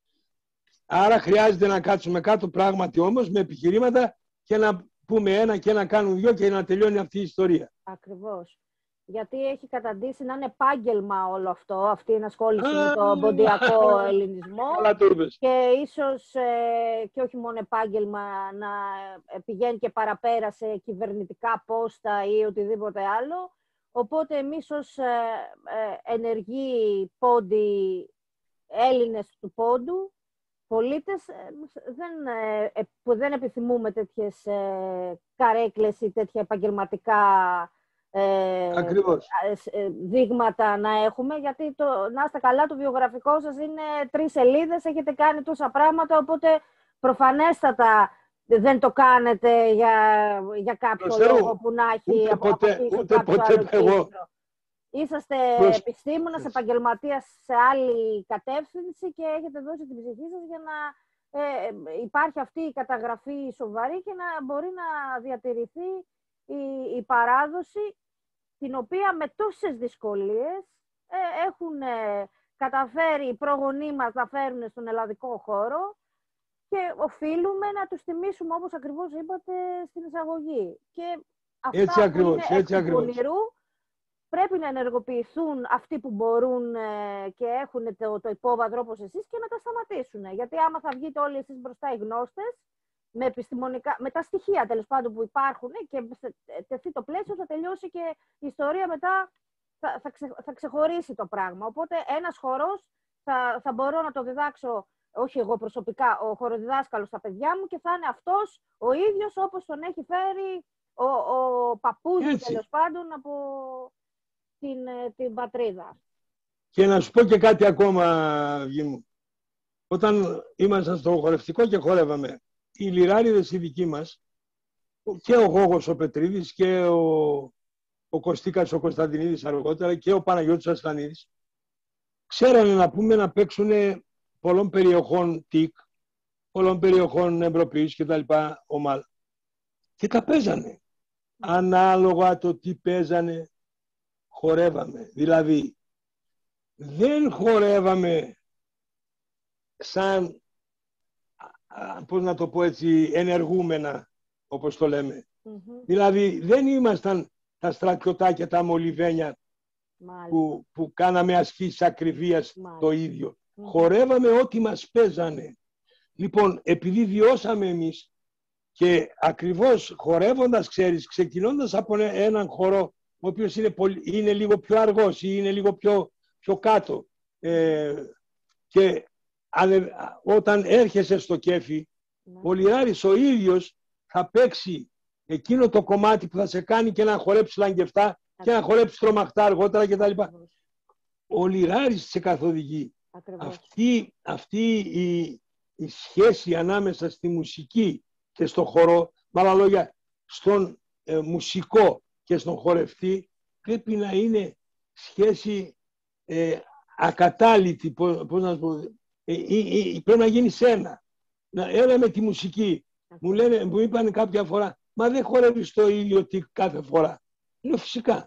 Άρα χρειάζεται να κάτσουμε κάτω πράγματι όμως με επιχειρήματα και να πούμε ένα και να κάνουν δυο και να τελειώνει αυτή η ιστορία. Ακριβώς. Γιατί έχει καταντήσει να είναι επάγγελμα όλο αυτό, αυτή η ενασχόληση με τον ποντιακό ελληνισμό. Και ίσως ε, και όχι μόνο επάγγελμα, να πηγαίνει και παραπέρα σε κυβερνητικά πόστα ή οτιδήποτε άλλο. Οπότε εμείς ως ε, ε, ενεργοί πόντοι Έλληνες του πόντου, πολίτες, δεν, ε, που δεν επιθυμούμε τέτοιες ε, καρέκλες ή τέτοια επαγγελματικά ε, ε, δείγματα να έχουμε, γιατί το, να είστε καλά, το βιογραφικό σας είναι τρεις σελίδες, έχετε κάνει τόσα πράγματα, οπότε προφανέστατα δεν το κάνετε για, για κάποιο λόγο που να έχει ούτε ποτέ, από ούτε ποτέ εγώ. Είσαστε Προς... επιστήμονας, επαγγελματίας σε άλλη κατεύθυνση και έχετε δώσει την ψυχή σας για να ε, υπάρχει αυτή η καταγραφή σοβαρή και να μπορεί να διατηρηθεί η, η παράδοση, την οποία με τόσες δυσκολίες ε, έχουν ε, καταφέρει οι προγονείς μας να φέρουν στον ελλαδικό χώρο και οφείλουμε να τους τιμήσουμε, όπως ακριβώς είπατε στην εισαγωγή. Και αυτά έτσι που ακριβώς, είναι έτσι εκ του ακριβώς. πονηρού, πρέπει να ενεργοποιηθούν αυτοί που μπορούν ε, και έχουν το, το υπόβαθρο όπως εσείς και να τα σταματήσουν. Γιατί άμα θα βγείτε όλοι εσείς μπροστά οι γνώστες, με, επιστημονικά, με τα στοιχεία τέλος πάντων που υπάρχουν και τεθεί το πλαίσιο, θα τελειώσει και η ιστορία μετά, θα, θα, ξε, θα ξεχωρίσει το πράγμα. Οπότε ένας χορός θα, θα μπορώ να το διδάξω, όχι εγώ προσωπικά, ο χοροδιδάσκαλος στα παιδιά μου, και θα είναι αυτός ο ίδιος όπως τον έχει φέρει ο, ο παππούς μου τέλος πάντων από την, την πατρίδα. Και να σου πω και κάτι ακόμα, Αυγή μου. Όταν ήμασταν στο χορευτικό και χορεύαμε, οι λιράριδες οι δικοί μας, και ο Γόγος ο Πετρίδης και ο, ο Κωστίκας ο Κωνσταντινίδης αργότερα και ο Παναγιώτης Ασλανίδης, ξέρανε να πούμε να παίξουν πολλών περιοχών τικ, πολλών περιοχών εμπροποίησης και τα λοιπά ομάλ. Και τα παίζανε. Ανάλογα το τι παίζανε, χορεύαμε. Δηλαδή, δεν χορεύαμε σαν, πώς να το πω έτσι, ενεργούμενα, όπως το λέμε. Mm-hmm. Δηλαδή, δεν ήμασταν τα στρατιωτάκια, τα μολυβένια που, που κάναμε ασκήσεις ακριβίας το ίδιο. Mm-hmm. Χορεύαμε ό,τι μας παίζανε. Λοιπόν, επειδή βιώσαμε εμείς και ακριβώς χορεύοντας, ξέρεις, ξεκινώντας από έναν χορό, ο οποίος είναι, πολύ, είναι λίγο πιο αργός ή είναι λίγο πιο, πιο κάτω, ε, και ανε, όταν έρχεσαι στο κέφι, ναι, ο λιράρης ο ίδιος θα παίξει εκείνο το κομμάτι που θα σε κάνει και να χορέψει λαγκεφτά ακριβώς, και να χορέψει τρομακτά αργότερα κτλ. Ο λιράρης σε καθοδηγεί. Αυτή, αυτή η, η σχέση ανάμεσα στη μουσική και στο χορό, με άλλα λόγια, στον ε, μουσικό και στον χορευτή, πρέπει να είναι σχέση ε, ακατάλητη, πώς, πώς να πω, ε, ε, ε, πρέπει να γίνει σένα. Να, έλα με τη μουσική. Μου, λένε, μου είπαν κάποια φορά, μα δεν χορεύεις το ίδιο τι κάθε φορά. Λέω φυσικά.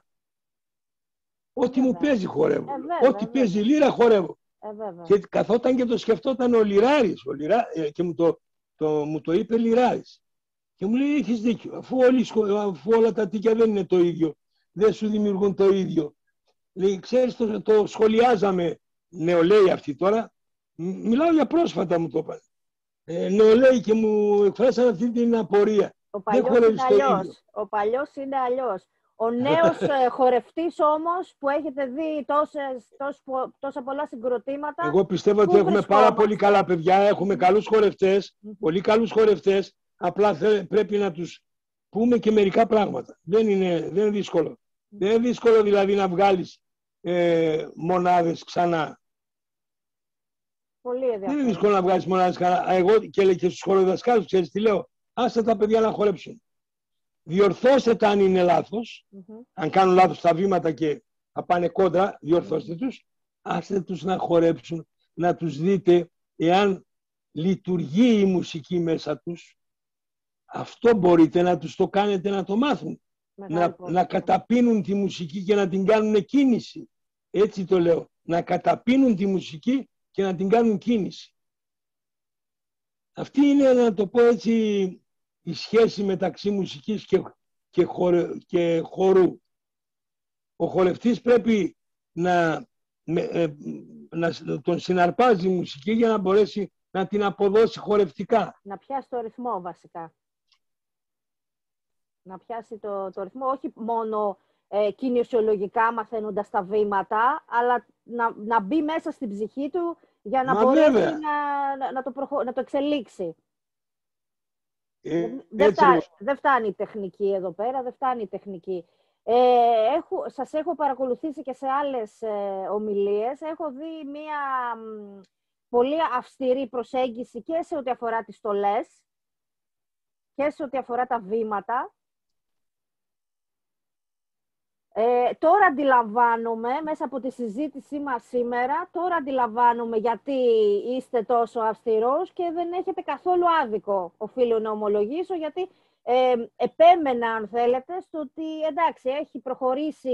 Ό,τι μου παίζει χορεύω. Ε, Ό,τι παίζει λύρα χορεύω. Ε, και καθόταν και το σκεφτόταν ο Λιράρης, ο Λιρά, ε, και μου το, το, μου το είπε Λιράρης. Και μου λέει, έχεις δίκιο, αφού, όλοι, αφού όλα τα τίκια δεν είναι το ίδιο, δεν σου δημιουργούν το ίδιο. Λέει, ξέρεις, το, το σχολιάζαμε, νεολαίοι αυτοί τώρα, μιλάω για πρόσφατα μου το είπαν. Ε, ναι, λέει και μου εκφράσαν αυτή την απορία. Ο παλιός είναι αλλιώς. Ο παλιός είναι αλλιώς. Ο νέος χορευτής όμως που έχετε δει τόσες, τόσες, τόσα πολλά συγκροτήματα. Εγώ πιστεύω ότι έχουμε πάρα πολύ καλά παιδιά, έχουμε mm-hmm. καλούς χορευτές, mm-hmm. πολύ καλούς χορευτές, απλά θε, πρέπει να τους πούμε και μερικά πράγματα. Δεν είναι, δεν είναι δύσκολο. Mm-hmm. Δεν είναι δύσκολο δηλαδή να βγάλεις ε, μονάδες ξανά. Πολύ ενδιαφέρον. Δεν είναι δύσκολο να βγάλεις μονάδες ξανά. Εγώ και λέει και στους χοροδασκάλους, ξέρεις τι λέω, άστε τα παιδιά να χορέψουν. Διορθώστε τα αν είναι λάθος, mm-hmm. αν κάνουν λάθος τα βήματα και θα πάνε κόντρα, διορθώστε mm-hmm. τους, άστε τους να χορέψουν, να τους δείτε εάν λειτουργεί η μουσική μέσα τους. Αυτό μπορείτε να τους το κάνετε να το μάθουν. Να, να καταπίνουν τη μουσική και να την κάνουν κίνηση. Έτσι το λέω. Να καταπίνουν τη μουσική και να την κάνουν κίνηση. Αυτή είναι, να το πω έτσι, η σχέση μεταξύ μουσικής και, και, χορε, και χορού. Ο χορευτής πρέπει να, ε, να τον συναρπάζει η μουσική για να μπορέσει να την αποδώσει χορευτικά. Να πιάσει το ρυθμό βασικά. Να πιάσει το, το ρυθμό, όχι μόνο ε, κινησιολογικά μαθαίνοντας τα βήματα, αλλά να, να μπει μέσα στην ψυχή του για να Μα μπορέσει να, να, να, το προχω... να το εξελίξει. Ε, δεν, φτάνει, δεν φτάνει η τεχνική εδώ πέρα, δεν φτάνει η τεχνική. Ε, έχω, σας έχω παρακολουθήσει και σε άλλες ε, ομιλίες. Έχω δει μία μ, πολύ αυστηρή προσέγγιση και σε ό,τι αφορά τις στολές και σε ό,τι αφορά τα βήματα. Ε, τώρα αντιλαμβάνομαι, μέσα από τη συζήτησή μας σήμερα, τώρα αντιλαμβάνομαι γιατί είστε τόσο αυστηρός και δεν έχετε καθόλου άδικο, οφείλω να ομολογήσω, γιατί ε, επέμενα, αν θέλετε, στο ότι εντάξει, έχει προχωρήσει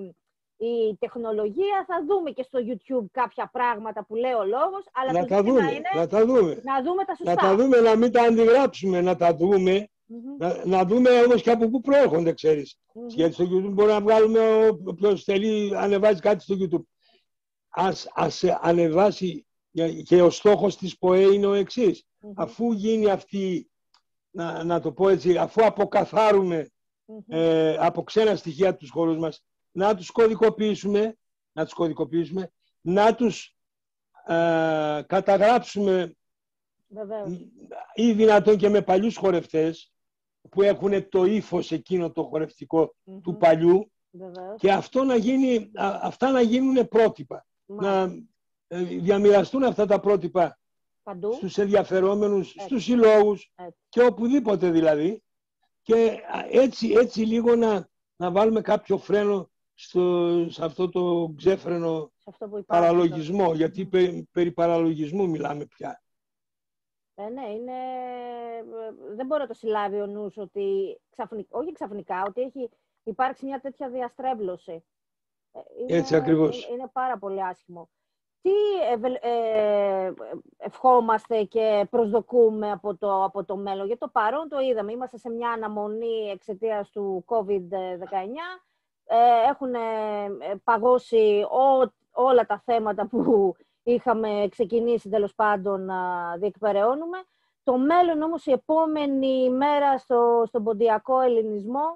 η τεχνολογία, θα δούμε και στο YouTube κάποια πράγματα που λέει ο λόγος, αλλά να το τα δούμε, είναι να τα δούμε. να δούμε τα σωστά. Να τα δούμε, να μην τα αντιγράψουμε, να τα δούμε. Mm-hmm. Να, να δούμε όμως και από πού προέρχονται, ξέρεις. Mm-hmm. Γιατί στο YouTube μπορεί να βγάλουμε, όποιος θέλει, ανεβάζει κάτι στο YouTube. Ας, ας ανεβάσει, και ο στόχος της ΠΟΕ είναι ο εξής. Mm-hmm. Αφού γίνει αυτή, να, να το πω έτσι, αφού αποκαθάρουμε mm-hmm. ε, από ξένα στοιχεία τους χώρους μας, να τους κωδικοποιήσουμε, να τους κωδικοποιήσουμε, να τους ε, καταγράψουμε Βεβαίως. Ή δυνατόν και με παλιούς χορευτές που έχουν το ύφος εκείνο το χορευτικό mm-hmm. του παλιού. Βεβαίως. Και αυτό να γίνει, α, αυτά να γίνουν πρότυπα. Μάλιστα. Να ε, διαμοιραστούν αυτά τα πρότυπα παντού. Στους ενδιαφερόμενους, έτσι. Στους συλλόγους έτσι. Και οπουδήποτε δηλαδή. Και έτσι, έτσι λίγο να, να βάλουμε κάποιο φρένο στο, σε αυτό το ξέφρενο αυτό παραλογισμό. Το... Γιατί mm. περί, περί παραλογισμού μιλάμε πια. Ε, ναι, είναι... δεν μπορεί να το συλλάβει ο νους ότι, ξαφνικά, όχι ξαφνικά, ότι έχει υπάρξει μια τέτοια διαστρέβλωση. Είναι, έτσι ακριβώς. Είναι, είναι πάρα πολύ άσχημο. Τι ευε, ε, ευχόμαστε και προσδοκούμε από το, από το μέλλον? Για το παρόν το είδαμε, είμαστε σε μια αναμονή εξαιτίας του κόβιντ δεκαεννιά. Ε, έχουν παγώσει ό, όλα τα θέματα που είχαμε ξεκινήσει τέλος πάντων να διεκπεραιώνουμε. Το μέλλον όμως, η επόμενη μέρα στο, στον ποντιακό ελληνισμό.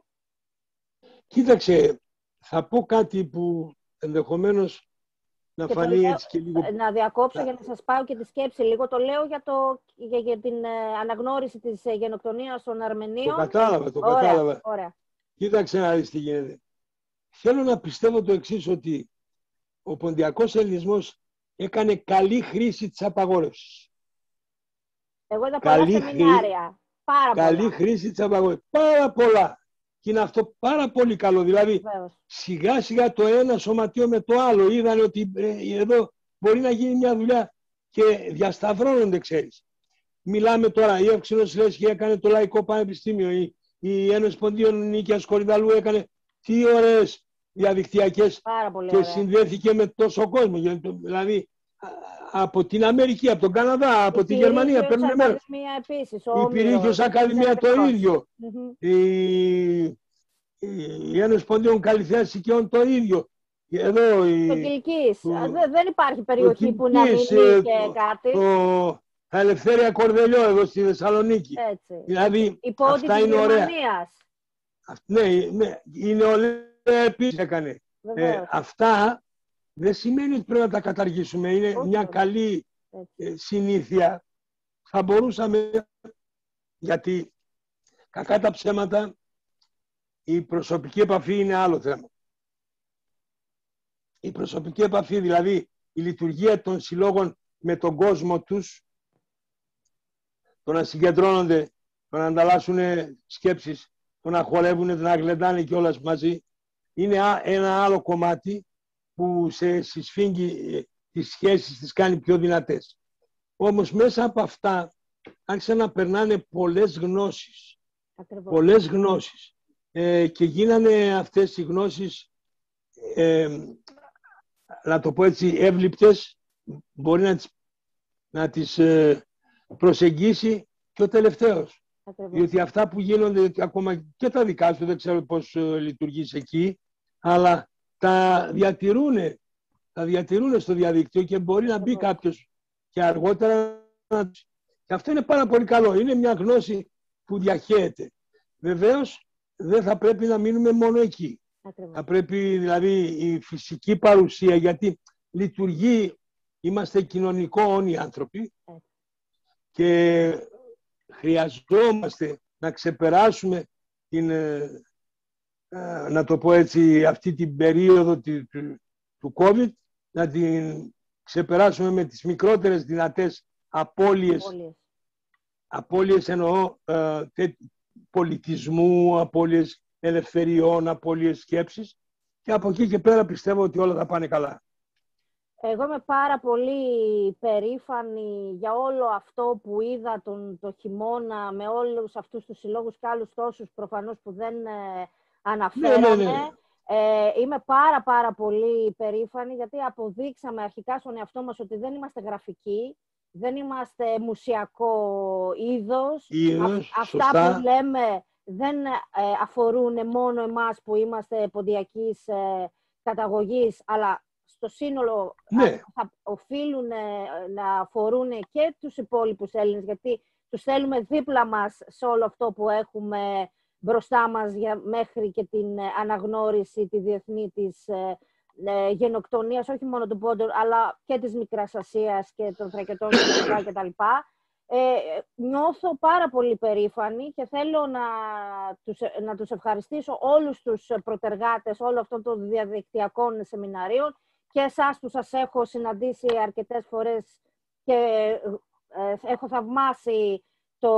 Κοίταξε, θα πω κάτι που ενδεχομένως να φανεί λέω, έτσι και λίγο... Να διακόψω να... για να σας πάω και τη σκέψη λίγο. Το λέω για, το, για, για την αναγνώριση της γενοκτονίας των Αρμενίων. Το κατάλαβα, το ωραία, κατάλαβα. Ωραία. Κοίταξε να δεις τι γίνεται. Θέλω να πιστεύω το εξής, ότι ο ποντιακός ελληνισμός έκανε καλή χρήση της απαγόρευσης. Εγώ είδα πολλά σεμινάρια. Πάρα καλή πολλά. χρήση της απαγόρευσης. Πάρα πολλά. Και είναι αυτό πάρα πολύ καλό. Δηλαδή, Βέβαιος. Σιγά σιγά το ένα σωματείο με το άλλο είδανε ότι ε, εδώ μπορεί να γίνει μια δουλειά και διασταυρώνονται, ξέρεις. Μιλάμε τώρα, η Εύξηνος Λέσχη έκανε το Λαϊκό Πανεπιστήμιο, η, η Ένωση Ποντίων Νίκιας Κορυδαλού έκανε τι ωραίες διαδικτυακές και ωραία. Συνδέθηκε με τόσο κόσμο. Δηλαδή, από την Αμερική, από τον Καναδά, από τη Γερμανία παίρνουν μέρος. Η Πυρήθιος Ακαδημία το ίδιο. Mm-hmm. Η, η Ένωση Ποντίων Καλυθέας Οικειών το ίδιο. Εδώ, η, το Κιλκής. Το, δεν υπάρχει περιοχή που να μην είναι και κάτι. Το, τα Ελευθέρια Κορδελιό εδώ στη Θεσσαλονίκη. Έτσι. Δηλαδή, η πόντη αυτά της είναι ωραία. Γερμανίας. Ναι, ναι, η νεολαία επίσης έκανε. Ε, αυτά δεν σημαίνει ότι πρέπει να τα καταργήσουμε. Είναι Όχι, μια όχι. καλή ε, συνήθεια. Θα μπορούσαμε, γιατί κακά τα ψέματα, η προσωπική επαφή είναι άλλο θέμα. Η προσωπική επαφή, δηλαδή η λειτουργία των συλλόγων με τον κόσμο τους, το να συγκεντρώνονται, το να ανταλλάσσουν σκέψεις, το να χορεύουν, το να γλεντάνε κιόλας μαζί, είναι ένα άλλο κομμάτι που σε συσφίγγει τις σχέσεις, τις κάνει πιο δυνατές. Όμως μέσα από αυτά άρχισαν να περνάνε πολλές γνώσεις. Ακριβώς. Πολλές γνώσεις. Ε, και γίνανε αυτές οι γνώσεις, ε, να το πω έτσι, εύληπτες, μπορεί να τις, να τις ε, προσεγγίσει και ο τελευταίος. Ακριβώς. Διότι αυτά που γίνονται, ακόμα και τα δικά σου, δεν ξέρω πώς ε, λειτουργείς εκεί, αλλά τα διατηρούν, τα διατηρούν στο διαδίκτυο και μπορεί να μπει κάποιος και αργότερα. Και αυτό είναι πάρα πολύ καλό. Είναι μια γνώση που διαχέεται. Βεβαίως δεν θα πρέπει να μείνουμε μόνο εκεί. Ακριβώς. Θα πρέπει δηλαδή η φυσική παρουσία, γιατί λειτουργεί, είμαστε κοινωνικό όνοι άνθρωποι και χρειαζόμαστε να ξεπεράσουμε την, να το πω έτσι, αυτή την περίοδο του, του, του COVID, να την ξεπεράσουμε με τις μικρότερες δυνατές απώλειες. Απώλειες, απώλειες εννοώ ε, τε, πολιτισμού, απώλειες ελευθεριών, απώλειες σκέψης, και από εκεί και πέρα πιστεύω ότι όλα θα πάνε καλά. Εγώ είμαι πάρα πολύ περήφανη για όλο αυτό που είδα τον, το χειμώνα, με όλους αυτούς τους συλλόγους και άλλους τόσους προφανώς που δεν ε, αναφέραμε. Ναι, ναι, ναι. Ε, είμαι πάρα πάρα πολύ περήφανη, γιατί αποδείξαμε αρχικά στον εαυτό μας ότι δεν είμαστε γραφικοί, δεν είμαστε μουσιακό είδος. είδος Α, αυτά που λέμε δεν ε, αφορούν μόνο εμάς που είμαστε ποντιακής ε, καταγωγής, αλλά στο σύνολο ναι. θα οφείλουν να αφορούν και τους υπόλοιπους Έλληνες, γιατί τους θέλουμε δίπλα μας σε όλο αυτό που έχουμε μπροστά μας για, μέχρι και την αναγνώριση, τη διεθνή της ε, ε, γενοκτονίας, όχι μόνο του Πόντου, αλλά και της Μικράς Ασίας και των Θρακετών κτλ. Ε, νιώθω πάρα πολύ περήφανη και θέλω να τους, να τους ευχαριστήσω όλους τους προτεργάτες όλων αυτών των διαδικτυακών σεμιναρίων και εσάς που σας έχω συναντήσει αρκετές φορές και ε, έχω θαυμάσει το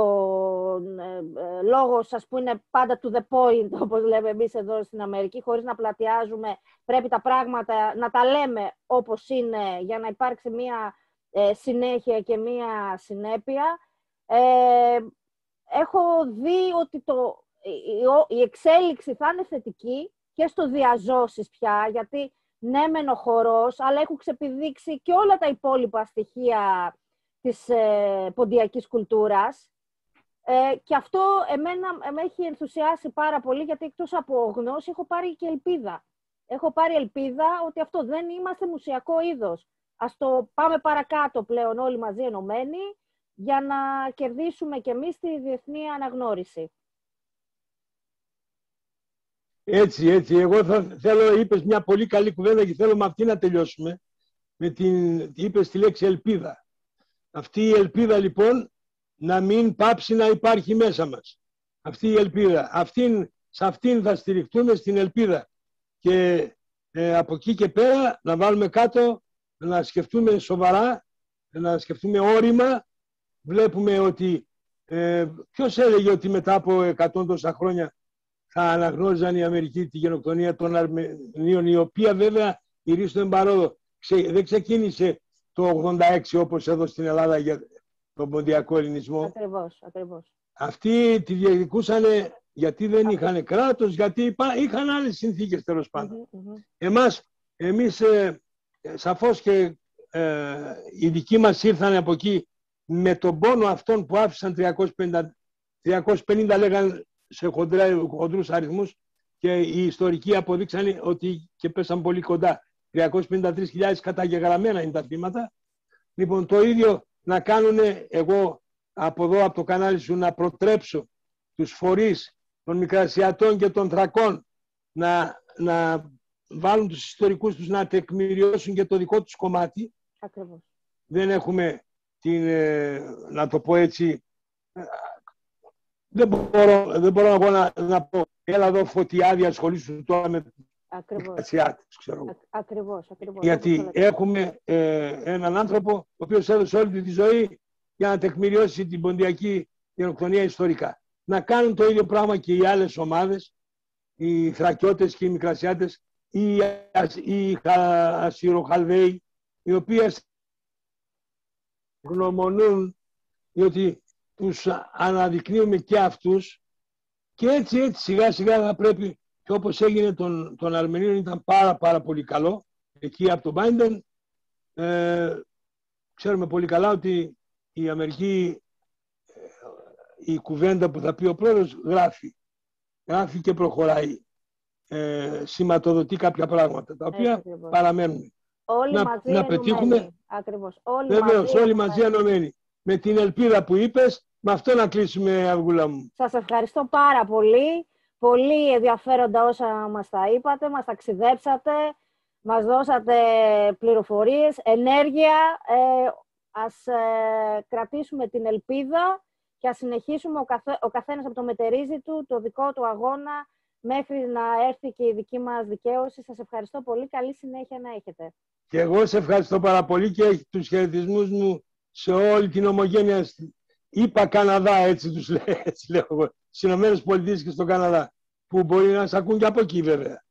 ε, λόγο σας που είναι πάντα to the point, όπως λέμε εμείς εδώ στην Αμερική, χωρίς να πλατιάζουμε. Πρέπει τα πράγματα να τα λέμε όπως είναι για να υπάρξει μία ε, συνέχεια και μία συνέπεια. Ε, έχω δει ότι το, η, η εξέλιξη θα είναι θετική και στο διαζώσεις πια, γιατί ναι μεν ο χορός, αλλά έχουν ξεπηδήξει και όλα τα υπόλοιπα στοιχεία της ε, ποντιακής κουλτούρας. Ε, και αυτό εμένα με έχει ενθουσιάσει πάρα πολύ, γιατί εκτός από γνώση έχω πάρει και ελπίδα. Έχω πάρει ελπίδα ότι αυτό δεν είμαστε μουσιακό είδος. Ας το πάμε παρακάτω πλέον όλοι μαζί ενωμένοι, για να κερδίσουμε κι εμείς τη διεθνή αναγνώριση. Έτσι, έτσι. Εγώ θα, θέλω, είπες μια πολύ καλή κουβέντα και θέλω με αυτή να τελειώσουμε. Με την, είπες τη λέξη ελπίδα. Αυτή η ελπίδα λοιπόν να μην πάψει να υπάρχει μέσα μας. Αυτή η ελπίδα. Αυτήν, σε αυτήν θα στηριχτούμε, στην ελπίδα. Και ε, από εκεί και πέρα να βάλουμε κάτω, να σκεφτούμε σοβαρά, να σκεφτούμε όρημα. Βλέπουμε ότι ε, ποιος έλεγε ότι μετά από εκατό τόσα χρόνια θα αναγνώριζαν οι Αμερικοί τη γενοκτονία των Αρμενίων, η οποία βέβαια η ρίση του εμπαρόδο δεν ξεκίνησε το ογδόντα έξι όπως εδώ στην Ελλάδα για τον ποντιακό ελληνισμό. Ακριβώς, ακριβώς. Αυτοί τη διεκδικούσαν γιατί δεν είχαν κράτος, γιατί είχαν άλλες συνθήκες τέλος πάντων. Mm-hmm, mm-hmm. Εμάς, εμείς ε, σαφώς και ε, οι δικοί μας ήρθαν από εκεί με τον πόνο αυτών που άφησαν τριακόσιους πενήντα λέγαν σε χοντρούς αριθμούς, και οι ιστορικοί αποδείξαν ότι και πέσαν πολύ κοντά. τριακόσιες πενήντα τρεις χιλιάδες καταγεγραμμένα είναι τα θύματα. Λοιπόν, το ίδιο να κάνουν, εγώ από εδώ, από το κανάλι σου, να προτρέψω τους φορείς των Μικρασιατών και των Θρακών να, να βάλουν τους ιστορικούς τους να τεκμηριώσουν και το δικό τους κομμάτι. Ακριβώς. Δεν έχουμε την, να το πω έτσι, δεν μπορώ, δεν μπορώ εγώ να, να πω, έλα εδώ Φωτιάδη, ασχολήσου τώρα με τους Μικρασιάτες, ξέρω. Ακριβώς, ακριβώς. Γιατί έχουμε ε, έναν άνθρωπο ο οποίος έδωσε όλη τη ζωή για να τεκμηριώσει την ποντιακή γενοκτονία ιστορικά. Να κάνουν το ίδιο πράγμα και οι άλλες ομάδες, οι Θρακιώτες και οι Μικρασιάτες, οι, οι Ασσυροχαλδαίοι, οι οποίες γνωμονούν, διότι τους αναδεικνύουμε και αυτούς, και έτσι έτσι σιγά σιγά θα πρέπει, και όπως έγινε των, των Αρμενίων, ήταν πάρα πάρα πολύ καλό εκεί από τον Μπάιντεν. Ε, ξέρουμε πολύ καλά ότι η Αμερική, η κουβέντα που θα πει ο πρόεδρος, γράφει γράφει και προχωράει, ε, σηματοδοτεί κάποια πράγματα τα οποία Ακριβώς. παραμένουν. Όλοι να, μαζί να πετύχουμε. Ακριβώς. Όλοι βεβαίως, μαζί, όλοι μαζί ενωμένοι. Με την ελπίδα που είπες, με αυτό να κλείσουμε, Αυγούλα μου. Σας ευχαριστώ πάρα πολύ. Πολύ ενδιαφέροντα όσα μας τα είπατε, μας ταξιδέψατε, μας δώσατε πληροφορίες, ενέργεια. Ε, ας ε, κρατήσουμε την ελπίδα και ας συνεχίσουμε ο, καθέ, ο καθένας από το μετερίζει του, το δικό του αγώνα, μέχρι να έρθει και η δική μας δικαίωση. Σας ευχαριστώ πολύ. Καλή συνέχεια να έχετε. Και εγώ σε ευχαριστώ πάρα πολύ και τους χαιρετισμούς μου σε όλη την ομογένεια. Είπα Καναδά, έτσι τους λέω, έτσι λέω εγώ. Στις Ηνωμένες Πολιτείες και στον Καναδά, που μπορεί να σε ακούν και από εκεί βέβαια.